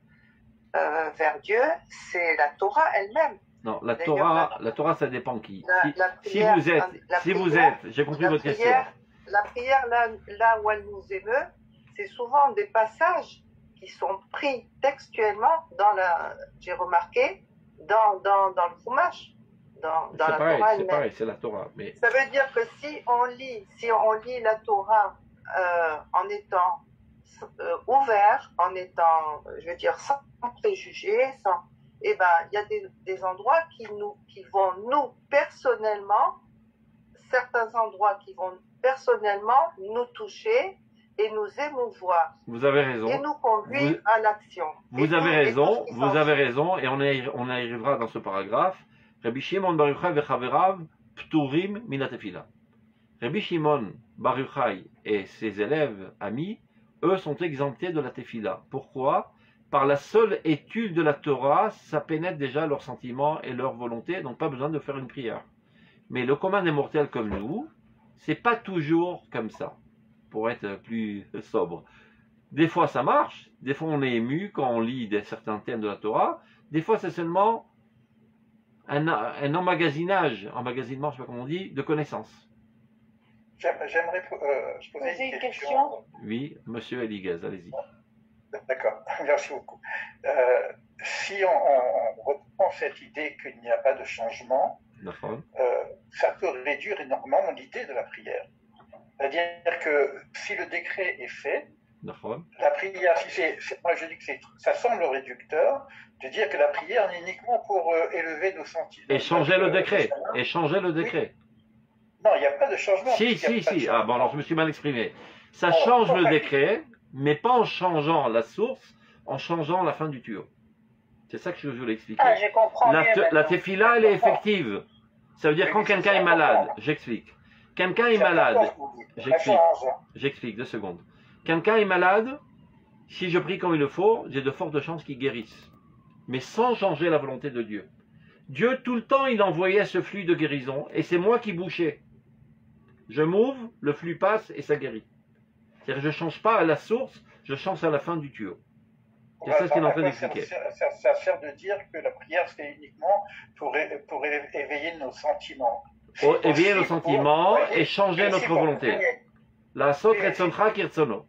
euh, vers Dieu, c'est la Torah elle-même. Non, la Torah, la, la Torah, ça dépend qui. La, si, la prière, si vous êtes, la si prière, vous êtes, j'ai compris votre prière, question. La prière, là, là où elle nous émeut, c'est souvent des passages qui sont pris textuellement dans la, j'ai remarqué, dans, dans, dans le Chumash, dans, dans la pareil, Torah c'est pareil, c'est la Torah. Mais... Ça veut dire que si on lit, si on lit la Torah euh, en étant euh, ouvert, en étant, je veux dire, sans préjugés, sans, eh ben, il y a des, des endroits qui nous, qui vont nous personnellement, certains endroits qui vont personnellement nous toucher et nous émouvoir. Vous avez raison. Et nous conduire vous, à l'action. Vous et avez raison, vous avez raison, et on, y, on arrivera dans ce paragraphe. Rabbi Shimon Bar Yochai vechaverav pturim min hatefila. Rabbi Shimon Bar Yochai et ses élèves amis, eux, sont exemptés de la tefila. Pourquoi? Par la seule étude de la Torah, ça pénètre déjà leurs sentiments et leur volonté, donc pas besoin de faire une prière. Mais le commun des mortels comme nous, c'est pas toujours comme ça, pour être plus sobre. Des fois ça marche, des fois on est ému quand on lit des, certains thèmes de la Torah, des fois c'est seulement un, un emmagasinage, emmagasinement, je sais pas comment on dit, de connaissances. J'aimerais euh, je poser une, une question. question. Oui, monsieur Eligaz, allez-y. D'accord, merci beaucoup. Euh, si on, on reprend cette idée qu'il n'y a pas de changement, euh, ça peut réduire énormément l'idée de la prière. C'est-à-dire que si le décret est fait, la prière, si c'est, moi je dis que c'est, ça semble réducteur de dire que la prière n'est uniquement pour euh, élever nos sentiments. Et changer le décret. Et changer le décret. Oui. Non, il n'y a pas de changement. Si, si, si. Ah bon, alors je me suis mal exprimé. Ça oh, change le décret, mais pas en changeant la source, en changeant la fin du tuyau. C'est ça que je voulais expliquer. Ah, je comprends la, bien, la tefila, elle est effective. Ça veut dire quand quelqu'un est malade, j'explique. Quelqu'un est malade, j'explique, j'explique, deux secondes. Quelqu'un est malade, si je prie comme il le faut, j'ai de fortes chances qu'il guérisse. Mais sans changer la volonté de Dieu. Dieu, tout le temps, il envoyait ce flux de guérison, et c'est moi qui bouchais. Je m'ouvre, le flux passe, et ça guérit. C'est-à-dire que je ne change pas à la source, je change à la fin du tuyau. C'est ça ce qu'il est en train d'expliquer. Ça, ça, ça sert de dire que la prière, c'est uniquement pour, pour éveiller nos sentiments. Pour éveiller nos sentiments pour, et changer et notre volonté. La sotre et sontra kirtsono.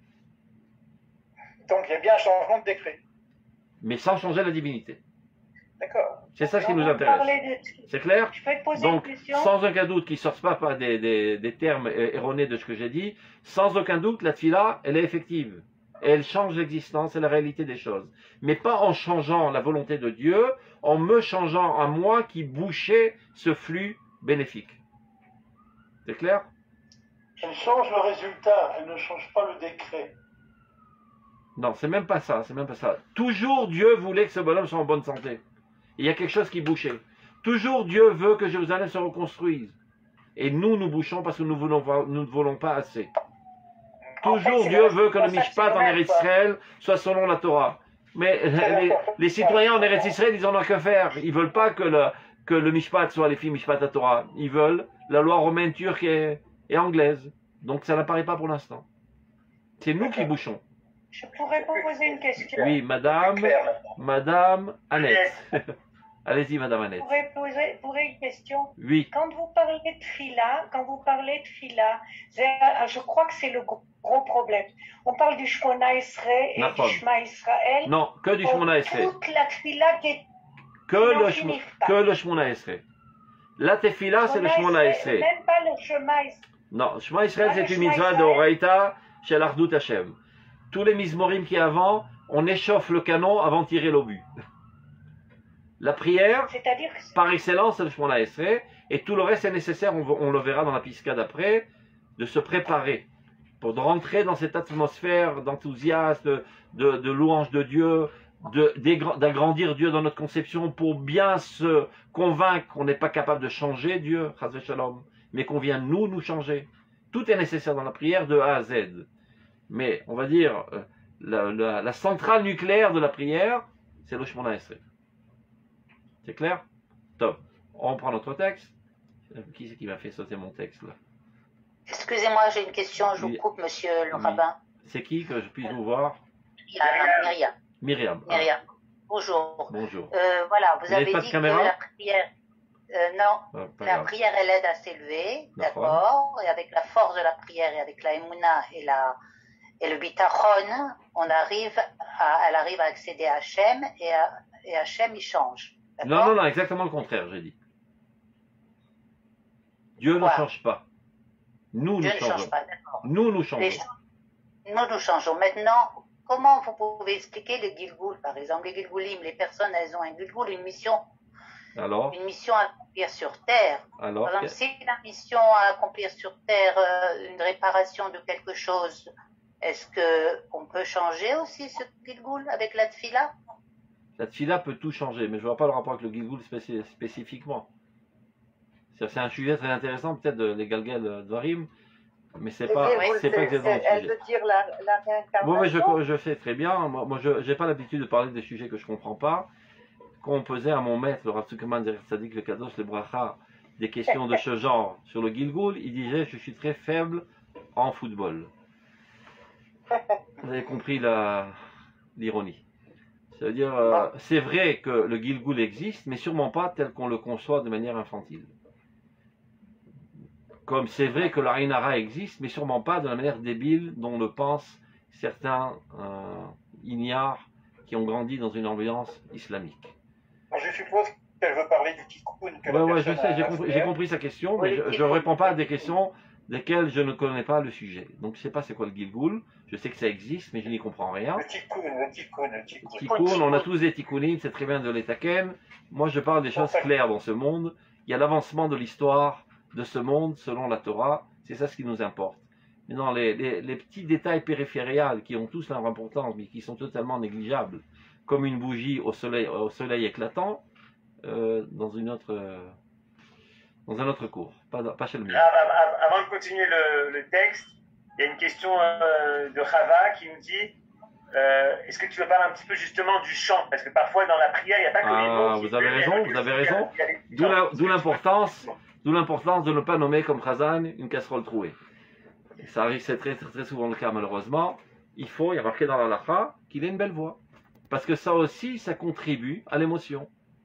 Donc il y a bien un changement de décret. Mais sans changer la divinité. D'accord. C'est ça ce qui nous intéresse. De... C'est clair? Donc, sans aucun doute qu'il ne sorte pas, pas des, des, des termes erronés de ce que j'ai dit, sans aucun doute, la tefila, elle est effective. Et elle change l'existence et la réalité des choses. Mais pas en changeant la volonté de Dieu, en me changeant à moi qui bouchais ce flux bénéfique. C'est clair? Elle change le résultat, elle ne change pas le décret. Non, c'est même pas ça, c'est même pas ça. Toujours Dieu voulait que ce bonhomme soit en bonne santé. Il y a quelque chose qui bouchait. Toujours Dieu veut que Jérusalem se reconstruise. Et nous, nous bouchons parce que nous, voulons, nous ne voulons pas assez. Toujours Dieu veut que le Mishpat en Eretz Israël soit selon la Torah. Mais les, les citoyens en Eretz Israël, ils en ont que faire. Ils veulent pas que le, que le Mishpat soit les filles Mishpat à Torah. Ils veulent la loi romaine, turque et, et anglaise. Donc ça n'apparaît pas pour l'instant. C'est nous qui bouchons. Je pourrais vous poser une question. Oui, madame, madame Annette. Allez-y, madame Annette. Je pourrais poser, poser une question. Oui. Quand vous parlez de fila, quand vous parlez de fila, je crois que c'est le gros, gros problème. On parle du Shmona Esrei et du Shema Israël. Non, que du Shmona Esrei. Toute la fila qui est... Que le, que le Shmona Esrei. La tefila, c'est le Shmona Esrei. Même pas le Shema Esrei. Non, le Shema Esrei, c'est une mitzvah de Horaïta chez l'Ardut Hashem. Tous les mizmorim qui avant, on échauffe le canon avant de tirer l'obus. La prière, par excellence, c'est le Shmona Esrei, et tout le reste est nécessaire, on, on le verra dans la pisca d'après, de se préparer, pour de rentrer dans cette atmosphère d'enthousiasme, de, de, de louange de Dieu, d'agrandir Dieu dans notre conception, pour bien se convaincre qu'on n'est pas capable de changer Dieu, Chazve Shalom, mais qu'on vient nous, nous changer. Tout est nécessaire dans la prière de A à Z. Mais, on va dire, la, la, la centrale nucléaire de la prière, c'est le Shmona Esrei. C'est clair? Top. On prend notre texte. Qui c'est qui m'a fait sauter mon texte là? Excusez-moi, j'ai une question, je vous coupe, monsieur le oui. rabbin. C'est qui que je puisse vous voir? Myriam. Myriam. Myriam. Ah. Bonjour. Bonjour. Euh, voilà, vous, vous avez dit que la prière. Euh, non, ah, la grave. prière elle aide à s'élever, d'accord, et avec la force de la prière et avec la Emouna et, la, et le bitachon, on arrive à, elle arrive à accéder à Hachem et, à, et Hachem il change. Non, non, non, exactement le contraire, j'ai dit. Dieu ne change pas. Nous, Dieu nous ne changeons. change pas, d'accord. Nous, nous changeons. Les, nous, nous changeons. Maintenant, comment vous pouvez expliquer le Gilgoul, par exemple, les Gilgoulim, les personnes, elles ont un Gilgoul, une mission. Alors, une mission à accomplir sur Terre. Alors, par exemple, si la mission à accomplir sur Terre, euh, une réparation de quelque chose, est-ce qu'on peut changer aussi ce Gilgoul avec la Tfila? La Tfila peut tout changer, mais je ne vois pas le rapport avec le Gilgoul spécif spécifiquement. C'est un sujet très intéressant, peut-être de les Galgal Dvarim, mais c'est pas, c'est pas exactement le sujet. Elle veut dire la, la réincarnation. Bon, mais je, je sais très bien. Moi, moi je n'ai pas l'habitude de parler des sujets que je ne comprends pas. Quand on posait à mon maître, le Rav Zuckerman Sadik le Kadosh, le Bracha, des questions de ce genre sur le Gilgoul, il disait je suis très faible en football. Vous avez compris l'ironie. Ça veut dire, euh, c'est vrai que le Gilgoul existe, mais sûrement pas tel qu'on le conçoit de manière infantile. Comme c'est vrai que la Rinara existe, mais sûrement pas de la manière débile dont le pensent certains euh, ignares qui ont grandi dans une ambiance islamique. Je suppose qu'elle veut parler du tikkun. Oui, ouais, je sais, j'ai compris, compris sa question, mais je ne réponds pas à des questions desquelles je ne connais pas le sujet. Donc je ne sais pas c'est quoi le Gilgoul, je sais que ça existe, mais je n'y comprends rien. Le tikkun, le tikkun, le tikkun. Tikkun, on a tous des tikkunim, c'est très bien de les taken. Moi je parle des choses claires dans ce monde. Il y a l'avancement de l'histoire de ce monde selon la Torah, c'est ça ce qui nous importe. Mais non, les, les, les petits détails périphériels qui ont tous leur importance, mais qui sont totalement négligeables, comme une bougie au soleil, au soleil éclatant, euh, dans, une autre, euh, dans un autre cours, pas, pas chez le mien. Avant de continuer le, le texte, il y a une question euh, de Chava qui nous dit euh, est-ce que tu veux parler un petit peu justement du chant? Parce que parfois dans la prière, il n'y a pas que ah, les mots. Vous avez raison, vous avez raison. D'où l'importance d'où l'importance de ne pas nommer comme Khazan une casserole trouée. Et ça arrive, c'est très, très, très souvent le cas malheureusement. Il faut, il y a marqué dans la lacha qu'il ait une belle voix. Parce que ça aussi, ça contribue à l'émotion.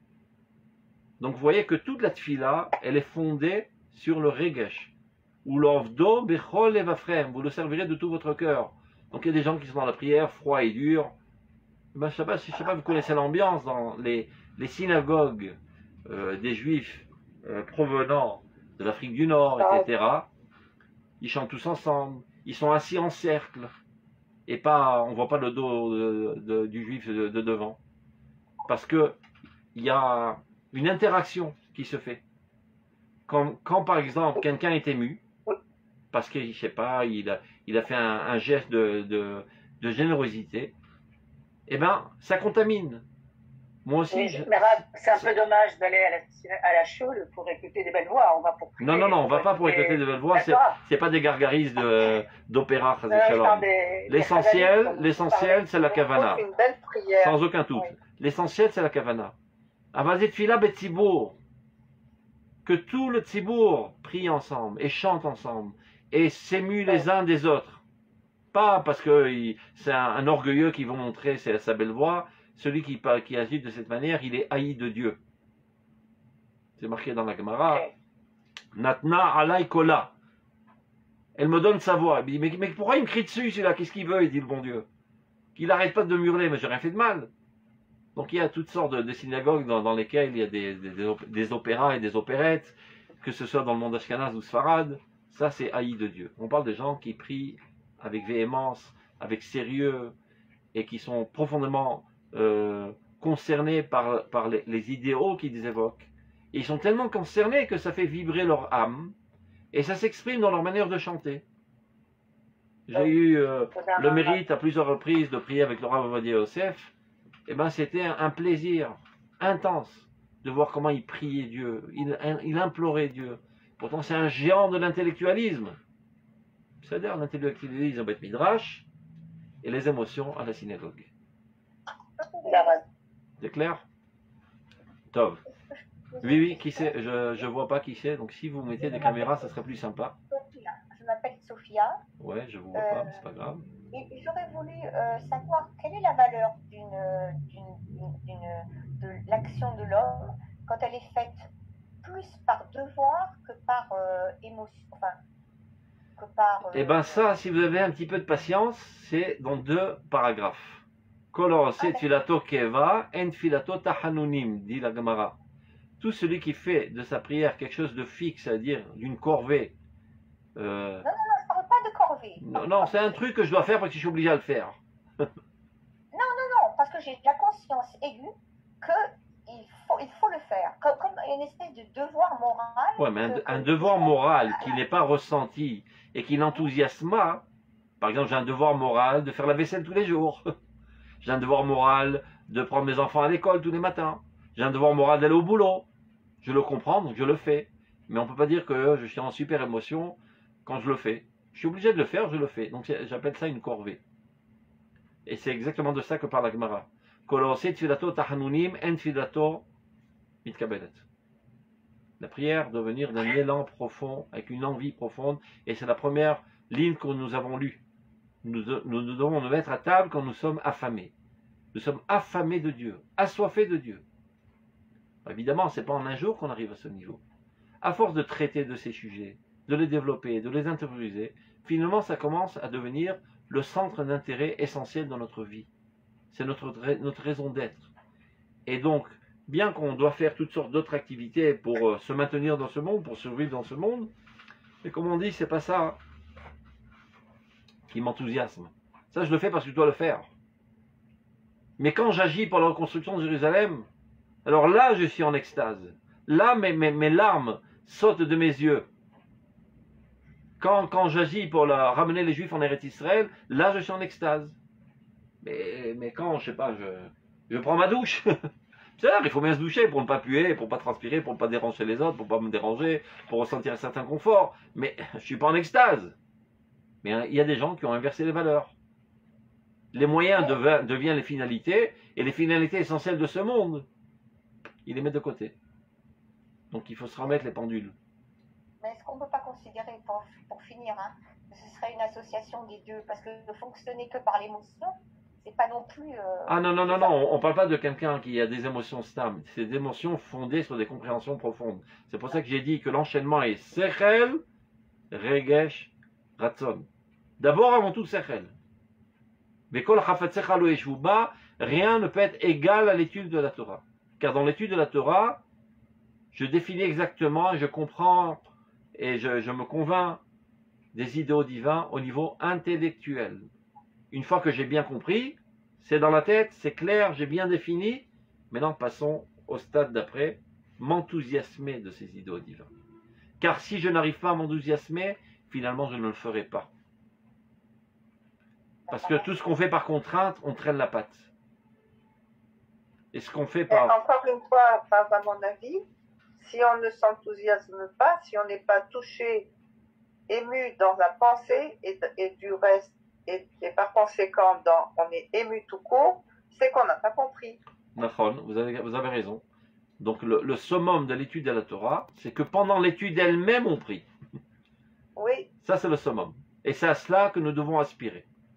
Donc vous voyez que toute la tfila, elle est fondée sur le regesh. Ou l'ovdo bechol evafrem, vous le servirez de tout votre cœur. Donc il y a des gens qui sont dans la prière, froid et dur. Ben, je ne sais pas, je sais pas, vous connaissez l'ambiance dans les, les synagogues euh, des juifs euh, provenant de l'Afrique du Nord, et cetera. Ils chantent tous ensemble, ils sont assis en cercle. Et pas, on ne voit pas le dos de, de, du juif de, de devant. Parce que il y a une interaction qui se fait. Quand, quand par exemple quelqu'un est ému, parce que je sais pas, il a, il a fait un, un geste de, de, de générosité, eh ben ça contamine. Moi aussi. Oui, je... C'est un peu dommage d'aller à la, à la choule pour écouter des belles voix. On va pour non, non, non, on va pas pour écouter des belles voix. C'est pas des gargarisses d'opéra. L'essentiel, l'essentiel, c'est la kavana. Sans aucun doute. Oui. L'essentiel, c'est la kavana. Avazit fila betzibour. Que tout le tzibour prie ensemble et chante ensemble et s'émue les uns des autres. Pas parce que c'est un, un orgueilleux qui veut montrer sa, sa belle voix. Celui qui, qui agit de cette manière, il est haï de Dieu. C'est marqué dans la Gemara. Natna alay kola. Elle me donne sa voix. Mais, mais pourquoi il me crie dessus celui-là? Qu'est-ce qu'il veut? Il dit le bon Dieu. Qu'il n'arrête pas de me hurler, mais j'ai rien fait de mal. Donc il y a toutes sortes de, de synagogues dans, dans lesquelles il y a des, des, des opéras et des opérettes, que ce soit dans le monde ashkénaze ou sfarade. Ça c'est haï de Dieu. On parle de gens qui prient avec véhémence, avec sérieux, et qui sont profondément euh, concernés par, par les, les idéaux qu'ils évoquent. Et ils sont tellement concernés que ça fait vibrer leur âme, et ça s'exprime dans leur manière de chanter. J'ai eu euh, le mérite à plusieurs reprises de prier avec le Rav Ovadia Yosef. Et ben c'était un, un plaisir intense de voir comment il priait Dieu, il, il implorait Dieu. Pourtant c'est un géant de l'intellectualisme. C'est-à-dire l'intellectualisme au Beth Midrash et les émotions à la synagogue. C'est clair? Tov. Oui, oui, qui c'est? Je ne vois pas qui c'est, donc si vous mettez des caméras, ça serait plus sympa. Sophia. Je m'appelle Sophia. Ouais, je vous vois euh, pas, mais c'est pas grave. Et j'aurais voulu euh, savoir quelle est la valeur d'une, de l'action de l'homme quand elle est faite plus par devoir que par euh, émotion. Enfin, que par. Euh, Eh bien, ça, si vous avez un petit peu de patience, c'est dans deux paragraphes. Kolor se tfilato keva, en tfilato tahanunim, dit la Gemara. Tout celui qui fait de sa prière quelque chose de fixe, c'est-à-dire d'une corvée. Euh, non, non, non, je ne parle pas de corvée. Non, non, c'est un truc que je dois faire parce que je suis obligé à le faire. non, non, non, parce que j'ai la conscience aiguë qu'il faut, il faut le faire. Comme, comme une espèce de devoir moral. Oui, mais un, que, un que devoir moral qui n'est pas ressenti et qui n'enthousiasme pas. Par exemple, j'ai un devoir moral de faire la vaisselle tous les jours. J'ai un devoir moral de prendre mes enfants à l'école tous les matins. J'ai un devoir moral d'aller au boulot. Je le comprends, donc je le fais. Mais on ne peut pas dire que je suis en super émotion quand je le fais. Je suis obligé de le faire, je le fais. Donc j'appelle ça une corvée. Et c'est exactement de ça que parle la Gemara. La prière doit venir d'un élan profond, avec une envie profonde. Et c'est la première ligne que nous avons lue. Nous, nous, nous devons nous mettre à table quand nous sommes affamés. Nous sommes affamés de Dieu, assoiffés de Dieu. Évidemment, ce n'est pas en un jour qu'on arrive à ce niveau. À force de traiter de ces sujets, de les développer, de les intérioriser, finalement, ça commence à devenir le centre d'intérêt essentiel dans notre vie. C'est notre, notre raison d'être. Et donc, bien qu'on doit faire toutes sortes d'autres activités pour euh, se maintenir dans ce monde, pour survivre dans ce monde, mais comme on dit, c'est pas ça qui m'enthousiasme. Ça, je le fais parce que je dois le faire. Mais quand j'agis pour la reconstruction de Jérusalem, alors là, je suis en extase. Là, mes, mes, mes larmes sautent de mes yeux. Quand, quand j'agis pour la, ramener les Juifs en Eretz Israël, là, je suis en extase. Mais, mais quand, je sais pas, je, je prends ma douche. C'est-à-dire, il faut bien se doucher pour ne pas puer, pour ne pas transpirer, pour ne pas déranger les autres, pour ne pas me déranger, pour ressentir un certain confort. Mais je ne suis pas en extase. Mais hein, il y a des gens qui ont inversé les valeurs. Les moyens dev- deviennent les finalités, et les finalités essentielles de ce monde, ils les mettent de côté. Donc il faut se remettre les pendules. Mais est-ce qu'on ne peut pas considérer, pour, pour finir, hein, que ce serait une association des deux? Parce que ne fonctionner que par l'émotion, c'est pas non plus... Euh, ah non, non, non, non, on ne parle pas de quelqu'un qui a des émotions stables. C'est des émotions fondées sur des compréhensions profondes. C'est pour ça que j'ai dit que l'enchaînement est Sechel, Regesh, Ratzon. D'abord, avant tout, Sechel. Mais Kol Chafatzecha Lo Yeshuba, rien ne peut être égal à l'étude de la Torah. Car dans l'étude de la Torah, je définis exactement, je comprends et je, je me convainc des idéaux divins au niveau intellectuel. Une fois que j'ai bien compris, c'est dans la tête, c'est clair, j'ai bien défini. Maintenant, passons au stade d'après, m'enthousiasmer de ces idéaux divins. Car si je n'arrive pas à m'enthousiasmer, finalement, je ne le ferai pas. Parce que tout ce qu'on fait par contrainte, on traîne la patte. Et ce qu'on fait par... Encore une fois, à mon avis, si on ne s'enthousiasme pas, si on n'est pas touché, ému dans la pensée, et, et du reste, et, et par conséquent, dans, on est ému tout court, c'est qu'on n'a pas compris. Nafron, vous avez, vous avez raison. Donc le, le summum de l'étude de la Torah, c'est que pendant l'étude elle-même, on prie. Oui. Ça, c'est le summum. Et c'est à cela que nous devons aspirer.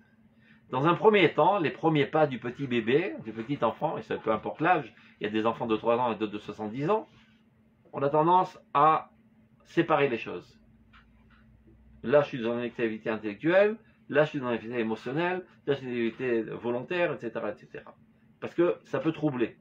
Dans un premier temps, les premiers pas du petit bébé, du petit enfant, et ça peu importe l'âge, il y a des enfants de trois ans et d'autres de soixante-dix ans, on a tendance à séparer les choses. Là, je suis dans une activité intellectuelle, là, je suis dans une activité émotionnelle, là, je suis dans une activité volontaire, et cetera, et cetera. Parce que ça peut troubler.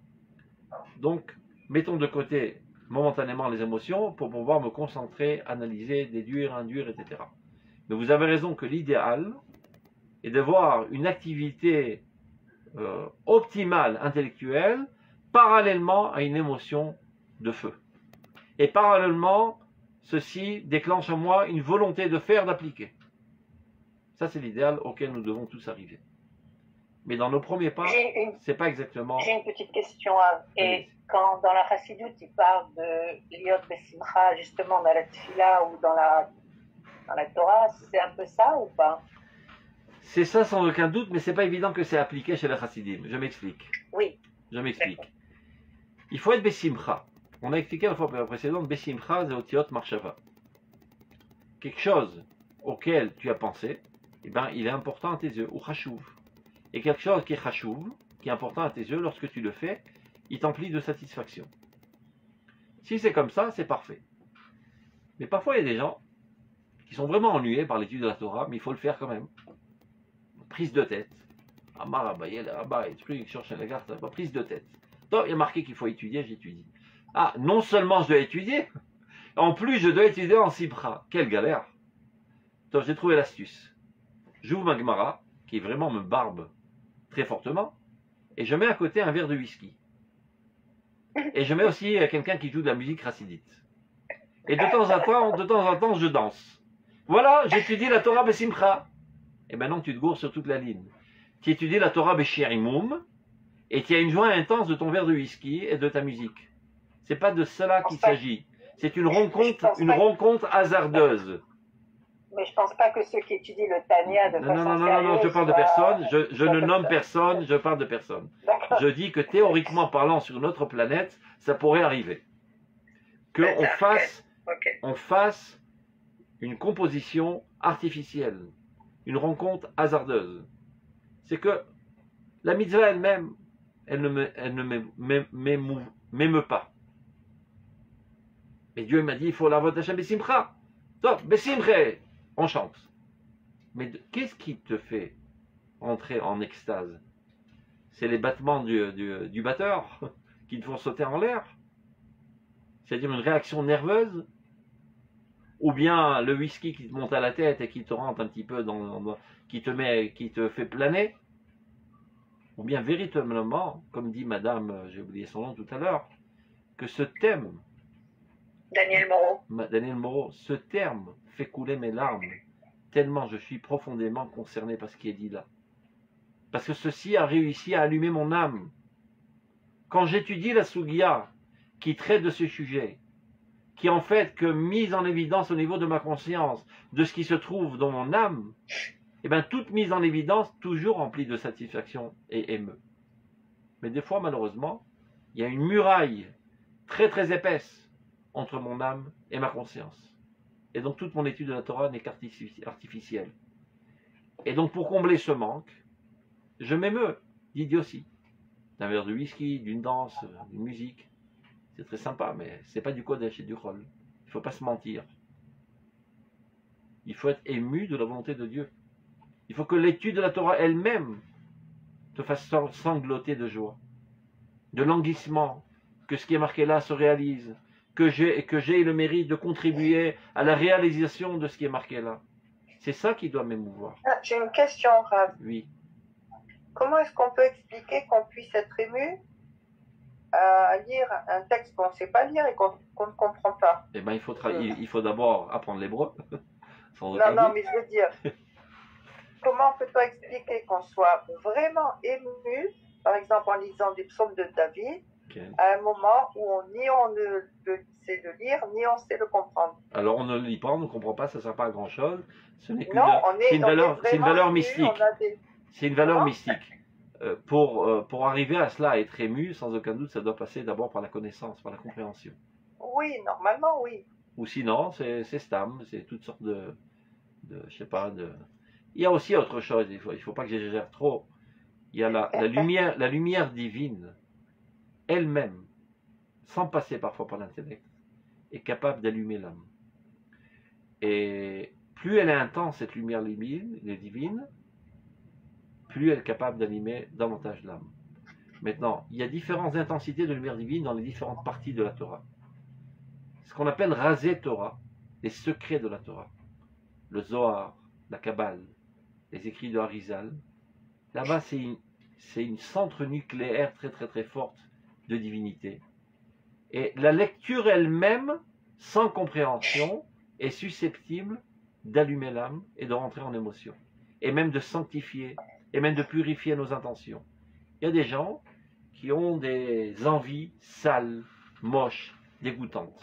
Donc, mettons de côté momentanément les émotions pour pouvoir me concentrer, analyser, déduire, induire, et cetera. Mais vous avez raison que l'idéal est de voir une activité euh, optimale intellectuelle parallèlement à une émotion de feu. Et parallèlement, ceci déclenche en moi une volonté de faire, d'appliquer. Ça, c'est l'idéal auquel nous devons tous arriver. Mais dans nos premiers pas, c'est pas exactement... J'ai une petite question. À... Et quand dans la Chassidoute, il parle de Liot Besimcha, justement dans la Tfila ou dans la, dans la Torah, c'est un peu ça ou pas? C'est ça sans aucun doute, mais c'est pas évident que c'est appliqué chez les Chassidim. Je m'explique. Oui. Je m'explique. Il faut être Besimcha. On a expliqué la fois précédente, Besimcha Zeotiot Marshava. Quelque chose auquel tu as pensé, eh ben, il est important à tes yeux, ou Chashuv. Et quelque chose qui est Chashuv, qui est important à tes yeux, lorsque tu le fais, il t'emplit de satisfaction. Si c'est comme ça, c'est parfait. Mais parfois, il y a des gens qui sont vraiment ennuyés par l'étude de la Torah, mais il faut le faire quand même. Prise de tête. Amar Abayel, Abba, et truc, cherche la carte, prise de tête. Donc, il y a marqué qu'il faut étudier, j'étudie. Ah, non seulement je dois étudier, en plus je dois étudier en Sibra. Quelle galère. Donc, j'ai trouvé l'astuce. J'ouvre ma Gemara, qui vraiment me barbe très fortement, et je mets à côté un verre de whisky. Et je mets aussi quelqu'un qui joue de la musique chassidite. Et de temps en temps, de temps en temps, je danse. Voilà, j'étudie la Torah Besimcha. Et maintenant, tu te gourres sur toute la ligne. Tu étudies la Torah Beshirimum, et tu as une joie intense de ton verre de whisky et de ta musique. C'est pas de cela qu'il s'agit. C'est une rencontre, une rencontre hasardeuse. Mais je pense pas que ceux qui étudient le Tanya de non, façon non, non, non, non, non, je parle de personne. Je, je ne nomme personne. Je parle de personne. Je dis que théoriquement parlant, sur notre planète, ça pourrait arriver. Qu'on fasse, okay. on fasse une composition artificielle, une rencontre hasardeuse. C'est que la mitzvah elle-même, elle ne m'émeut pas. Mais Dieu m'a dit, il faut la vote Hashem Besimcha. Donc, Besimcha, on chante. Mais qu'est-ce qui te fait entrer en extase? C'est les battements du, du, du batteur qui te font sauter en l'air? C'est-à-dire une réaction nerveuse? Ou bien le whisky qui te monte à la tête et qui te rentre un petit peu dans, dans qui te met, qui te fait planer? Ou bien véritablement, comme dit madame, j'ai oublié son nom tout à l'heure, que ce thème, Daniel Moreau, Daniel Moreau, ce terme fait couler mes larmes, tellement je suis profondément concerné par ce qui est dit là. Parce que ceci a réussi à allumer mon âme. Quand j'étudie la Sugia, qui traite de ce sujet, qui en fait que mise en évidence au niveau de ma conscience, de ce qui se trouve dans mon âme, et bien toute mise en évidence, toujours remplie de satisfaction et émeut. Mais des fois, malheureusement, il y a une muraille très très épaisse entre mon âme et ma conscience. Et donc toute mon étude de la Torah n'est qu'artificielle. Et donc pour combler ce manque, je m'émeus d'idiotie. D'un verre de whisky, d'une danse, d'une musique. C'est très sympa, mais c'est pas du Kodesh et du Chol. Il ne faut pas se mentir. Il faut être ému de la volonté de Dieu. Il faut que l'étude de la Torah elle-même te fasse sangloter de joie, de languissement, que ce qui est marqué là se réalise, que j'ai que j'ai le mérite de contribuer à la réalisation de ce qui est marqué là. C'est ça qui doit m'émouvoir. Ah, j'ai une question, Rav. Oui. Comment est-ce qu'on peut expliquer qu'on puisse être ému à lire un texte qu'on ne sait pas lire et qu'on qu'on ne comprend pas? Eh bien, il faut, il, il faut d'abord apprendre l'hébreu. Non, non, mais je veux dire, comment peut-on expliquer qu'on soit vraiment ému, par exemple en lisant des psaumes de David, okay, à un moment où on, ni on ne le sait le lire, ni on sait le comprendre? Alors on ne le lit pas, on ne comprend pas, ça ne sert pas à grand chose. Ce n'est qu'une une valeur, c'est une valeur mystique. Des... C'est une valeur non mystique. Euh, pour, euh, pour arriver à cela, à être ému, sans aucun doute, ça doit passer d'abord par la connaissance, par la compréhension. Oui, normalement, oui. Ou sinon, c'est stam, c'est toutes sortes de, de je sais pas, de Il y a aussi autre chose, il ne faut, il faut pas que j'exagère trop. Il y a la, la, lumière, la lumière divine, elle-même, sans passer parfois par l'intellect, est capable d'allumer l'âme. Et plus elle est intense, cette lumière divine, plus elle est capable d'animer davantage l'âme. Maintenant, il y a différentes intensités de lumière divine dans les différentes parties de la Torah. Ce qu'on appelle Razé Torah, les secrets de la Torah. Le Zohar, la Kabbale, les écrits de Harizal. Là-bas, c'est une, c'est une centre nucléaire très très très forte de divinité. Et la lecture elle-même, sans compréhension, est susceptible d'allumer l'âme et de rentrer en émotion. Et même de sanctifier, et même de purifier nos intentions. Il y a des gens qui ont des envies sales, moches, dégoûtantes.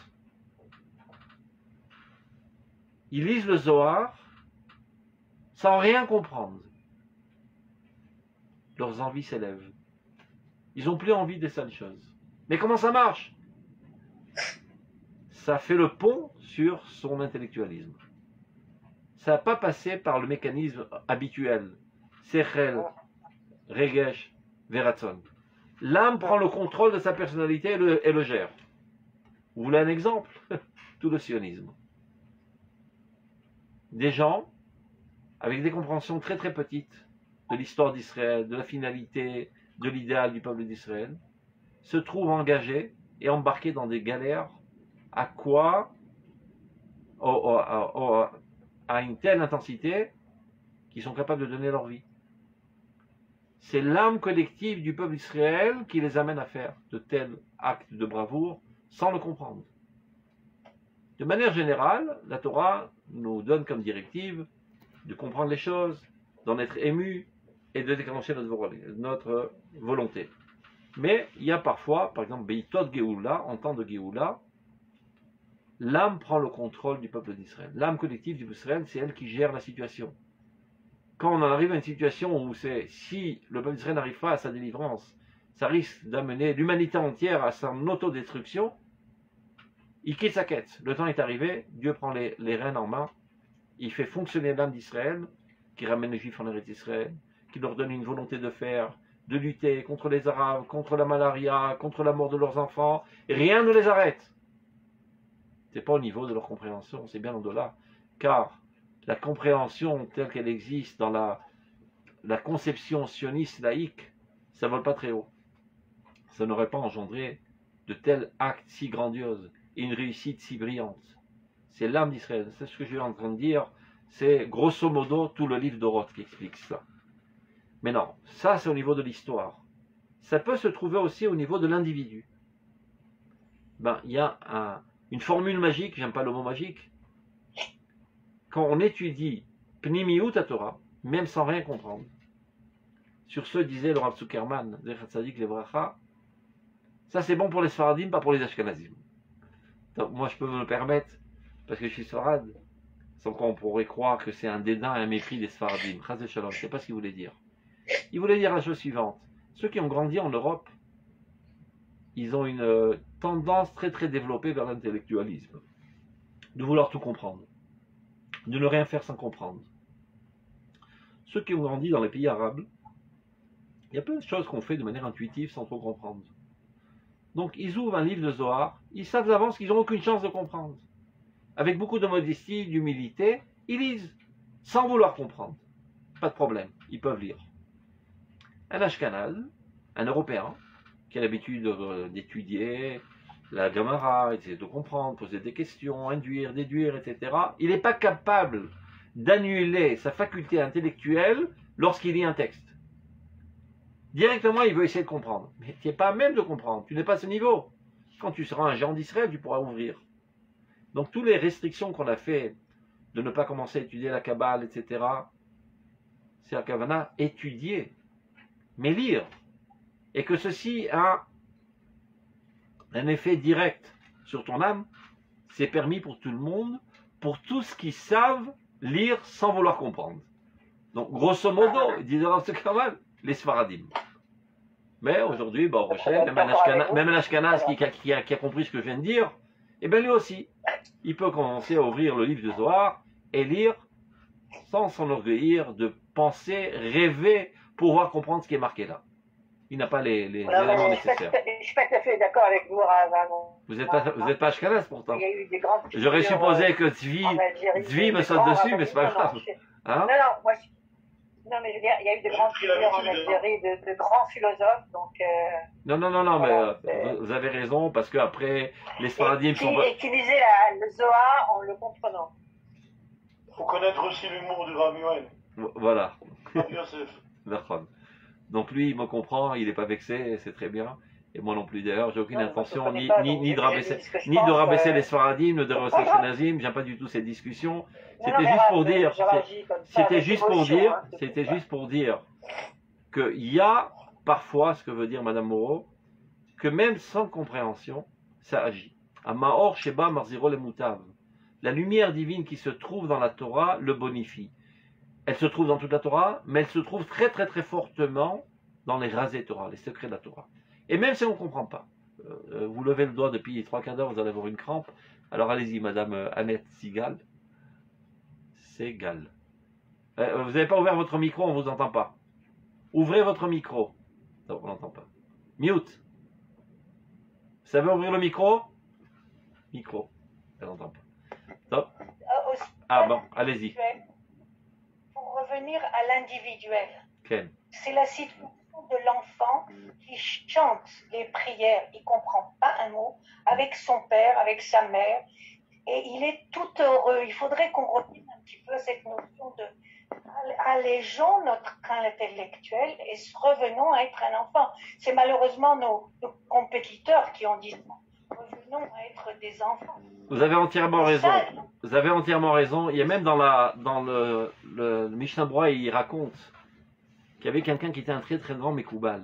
Ils lisent le Zohar sans rien comprendre. Leurs envies s'élèvent. Ils n'ont plus envie des sales choses. Mais comment ça marche? Ça fait le pont sur son intellectualisme. Ça n'a pas passé par le mécanisme habituel. Sechel, Regesh, Veratzon. L'âme prend le contrôle de sa personnalité et le, et le gère. Vous voulez un exemple? Tout le sionisme. Des gens avec des compréhensions très très petites de l'histoire d'Israël, de la finalité, de l'idéal du peuple d'Israël, se trouvent engagés et embarqués dans des galères. À quoi? Au, au, au, à une telle intensité qu'ils sont capables de donner leur vie. C'est l'âme collective du peuple d'Israël qui les amène à faire de tels actes de bravoure sans le comprendre. De manière générale, la Torah nous donne comme directive de comprendre les choses, d'en être ému et de déclencher notre, notre volonté. Mais il y a parfois, par exemple, Beitot Geoula, en temps de Geoula, l'âme prend le contrôle du peuple d'Israël. L'âme collective du peuple d'Israël, c'est elle qui gère la situation. Quand on en arrive à une situation où c'est, si le peuple d'Israël n'arrive pas à sa délivrance, ça risque d'amener l'humanité entière à son autodestruction, il quitte sa quête. Le temps est arrivé, Dieu prend les, les rênes en main, il fait fonctionner l'âme d'Israël, qui ramène les Juifs en Eretz Israël, qui leur donne une volonté de faire, de lutter contre les Arabes, contre la malaria, contre la mort de leurs enfants, et rien ne les arrête. Ce n'est pas au niveau de leur compréhension, c'est bien au-delà, car la compréhension telle qu'elle existe dans la, la conception sioniste laïque, ça ne vole pas très haut. Ça n'aurait pas engendré de tels actes si grandioses et une réussite si brillante. C'est l'âme d'Israël. C'est ce que je suis en train de dire. C'est grosso modo tout le livre d'Oroth qui explique ça. Mais non, ça c'est au niveau de l'histoire. Ça peut se trouver aussi au niveau de l'individu. Ben, il y a un, une formule magique, j'aime pas le mot magique. Quand on étudie Pnimiut Torah, même sans rien comprendre, sur ce disait le Rav Zuckerman, Zecher Tzadik Levracha, ça c'est bon pour les Sfaradim, pas pour les Ashkenazim. Donc moi je peux me le permettre, parce que je suis Sfarad, sans quoi on pourrait croire que c'est un dédain et un mépris des Sfaradim. Chaz de Shalom, je ne sais pas ce qu'il voulait dire. Il voulait dire la chose suivante. Ceux qui ont grandi en Europe, ils ont une tendance très très développée vers l'intellectualisme. De vouloir tout comprendre. De ne rien faire sans comprendre. Ceux qui ont grandi dans les pays arabes, il y a plein de choses qu'on fait de manière intuitive sans trop comprendre. Donc ils ouvrent un livre de Zohar, ils savent d'avance qu'ils n'ont aucune chance de comprendre. Avec beaucoup de modestie, d'humilité, ils lisent, sans vouloir comprendre. Pas de problème, ils peuvent lire. Un Ashkenaz, un Européen, qui a l'habitude d'étudier la Gemara, essayer de comprendre, poser des questions, induire, déduire, et cetera, il n'est pas capable d'annuler sa faculté intellectuelle lorsqu'il lit un texte. Directement, il veut essayer de comprendre. Mais tu n'es pas à même de comprendre, tu n'es pas à ce niveau. Quand tu seras un géant d'Israël, tu pourras ouvrir. Donc, toutes les restrictions qu'on a fait de ne pas commencer à étudier la Kabbale, et cetera, c'est à Kavana, étudier, mais lire. Et que ceci a un effet direct sur ton âme, c'est permis pour tout le monde, pour tous qui savent lire sans vouloir comprendre. Donc, grosso modo, disait Rav Zuckerman, les Sfaradim. Mais aujourd'hui, bah, Rochelle, même un Ashkenaz, même un Ashkenaz qui, qui, a, qui a compris ce que je viens de dire, et bien lui aussi, il peut commencer à ouvrir le livre de Zohar et lire sans s'enorgueillir de penser, rêver, pouvoir comprendre ce qui est marqué là. Il n'a pas les, les non, éléments je nécessaires. Je ne suis pas tout à fait d'accord avec vous, Rav. Vous n'êtes pas, vous êtes pas ashkenaz pourtant. Il y a eu des grandes J'aurais supposé que Zvi, Zvi me saute dessus, mais c'est pas grave. Hein? Non, non, moi, je... non, mais je veux dire, il y a eu de grandes figures en Algérie, de, de grands philosophes, donc... Euh... Non, non, non, non, voilà, mais euh, vous avez raison, parce qu'après, les Sfaradim qui, sont... Et qui lisaient la, le Zohar en le comprenant. Il faut connaître aussi l'humour du Rabbi Yoel. Voilà. Rabbi Yosef. Donc lui, il me comprend, il n'est pas vexé, c'est très bien. Et moi non plus d'ailleurs, j'ai aucune non, intention ni, pas, ni, ni de rabaisser, ni pense, de rabaisser euh... les Sfaradim, ni de rabaisser les Nazim, j'aime pas du tout ces discussions. C'était juste pour dire, c'était juste pour dire, c'était juste pour dire qu'il y a parfois, ce que veut dire Madame Moreau, que même sans compréhension, ça agit. Amaor Sheba Marziro le Moutav. La lumière divine qui se trouve dans la Torah le bonifie. Elle se trouve dans toute la Torah, mais elle se trouve très très très fortement dans les rasés Torah, les secrets de la Torah. Et même si on ne comprend pas, euh, vous levez le doigt depuis trois quarts d'heure, vous allez avoir une crampe. Alors allez-y, Madame Annette Sigal. Segal. Euh, vous n'avez pas ouvert votre micro, on ne vous entend pas. Ouvrez votre micro. Non, on n'entend pas. Mute. Vous savez ouvrir le micro? Micro. Elle n'entend pas. Top. Ah bon, allez-y. Pour revenir à l'individuel. Okay. C'est la situation de l'enfant qui chante les prières, il ne comprend pas un mot, avec son père, avec sa mère, et il est tout heureux. Il faudrait qu'on revienne un petit peu à cette notion de allégeons notre crainte intellectuelle et revenons à être un enfant. C'est malheureusement nos, nos compétiteurs qui ont dit ça. Revenons à être des enfants. Vous avez entièrement raison. Vous avez entièrement raison. Il y a même dans, la, dans le, le, le Mishnah Brura, il raconte qu'il y avait quelqu'un qui était un très très grand Mekoubal.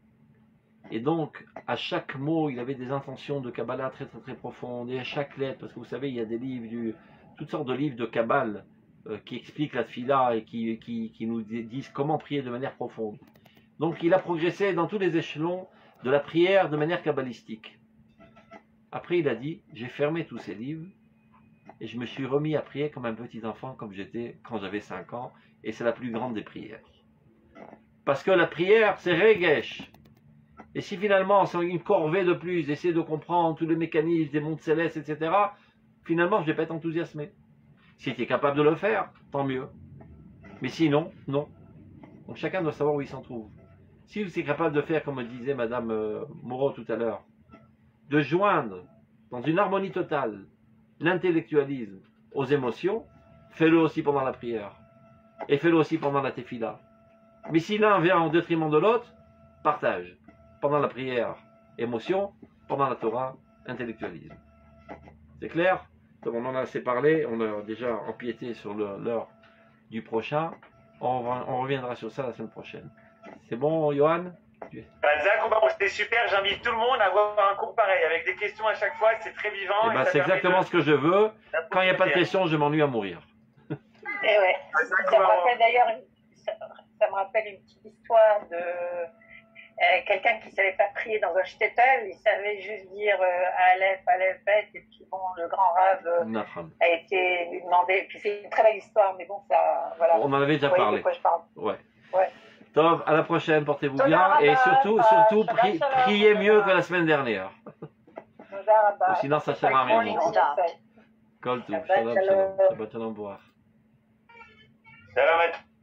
Et donc, à chaque mot, il avait des intentions de Kabbalah très très très profondes. Et à chaque lettre, parce que vous savez, il y a des livres, du, toutes sortes de livres de Kabbale euh, qui expliquent la Tfila et qui, qui, qui nous disent comment prier de manière profonde. Donc, il a progressé dans tous les échelons de la prière de manière kabbalistique. Après, il a dit, j'ai fermé tous ces livres et je me suis remis à prier comme un petit enfant, comme j'étais quand j'avais cinq ans. Et c'est la plus grande des prières. Parce que la prière, c'est Regesh. Et si finalement, c'est une corvée de plus, d'essayer de comprendre tous les mécanismes des mondes célestes, et cetera, finalement, je ne vais pas être enthousiasmé. Si tu es capable de le faire, tant mieux. Mais sinon, non. Donc chacun doit savoir où il s'en trouve. Si vous êtes capable de faire, comme disait Madame euh, Moreau tout à l'heure, de joindre dans une harmonie totale l'intellectualisme aux émotions, fais-le aussi pendant la prière. Et fais-le aussi pendant la tefila. Mais si l'un vient en détriment de l'autre, partage. Pendant la prière, émotion. Pendant la Torah, intellectualisme. C'est clair? Comme on en a assez parlé, on a déjà empiété sur l'heure du prochain. On, va, on reviendra sur ça la semaine prochaine. C'est bon, Johan? C'était super, j'invite tout le monde à avoir un cours pareil, avec des questions à chaque fois, c'est très vivant. Et ben, c'est exactement de... ce que je veux. Quand il n'y a pas de questions, je m'ennuie à mourir. Et ouais. Ça me rappelle d'ailleurs, ça, ça me rappelle une petite histoire de euh, quelqu'un qui ne savait pas prier dans un shtetl, il savait juste dire euh, Aleph, Aleph, Bet, et puis bon, le grand Rav euh, a été lui demander, puis c'est une très belle histoire, mais bon, ça, voilà. On en avait déjà parlé. De quoi je parle. Ouais. Ouais. Top, à la prochaine, portez-vous bien, et surtout, surtout, pri priez mieux que la semaine dernière. Sinon, ça ne sert à rien. Kol Tov, shalom, shalom, shabbat shalom, boire. Shalom.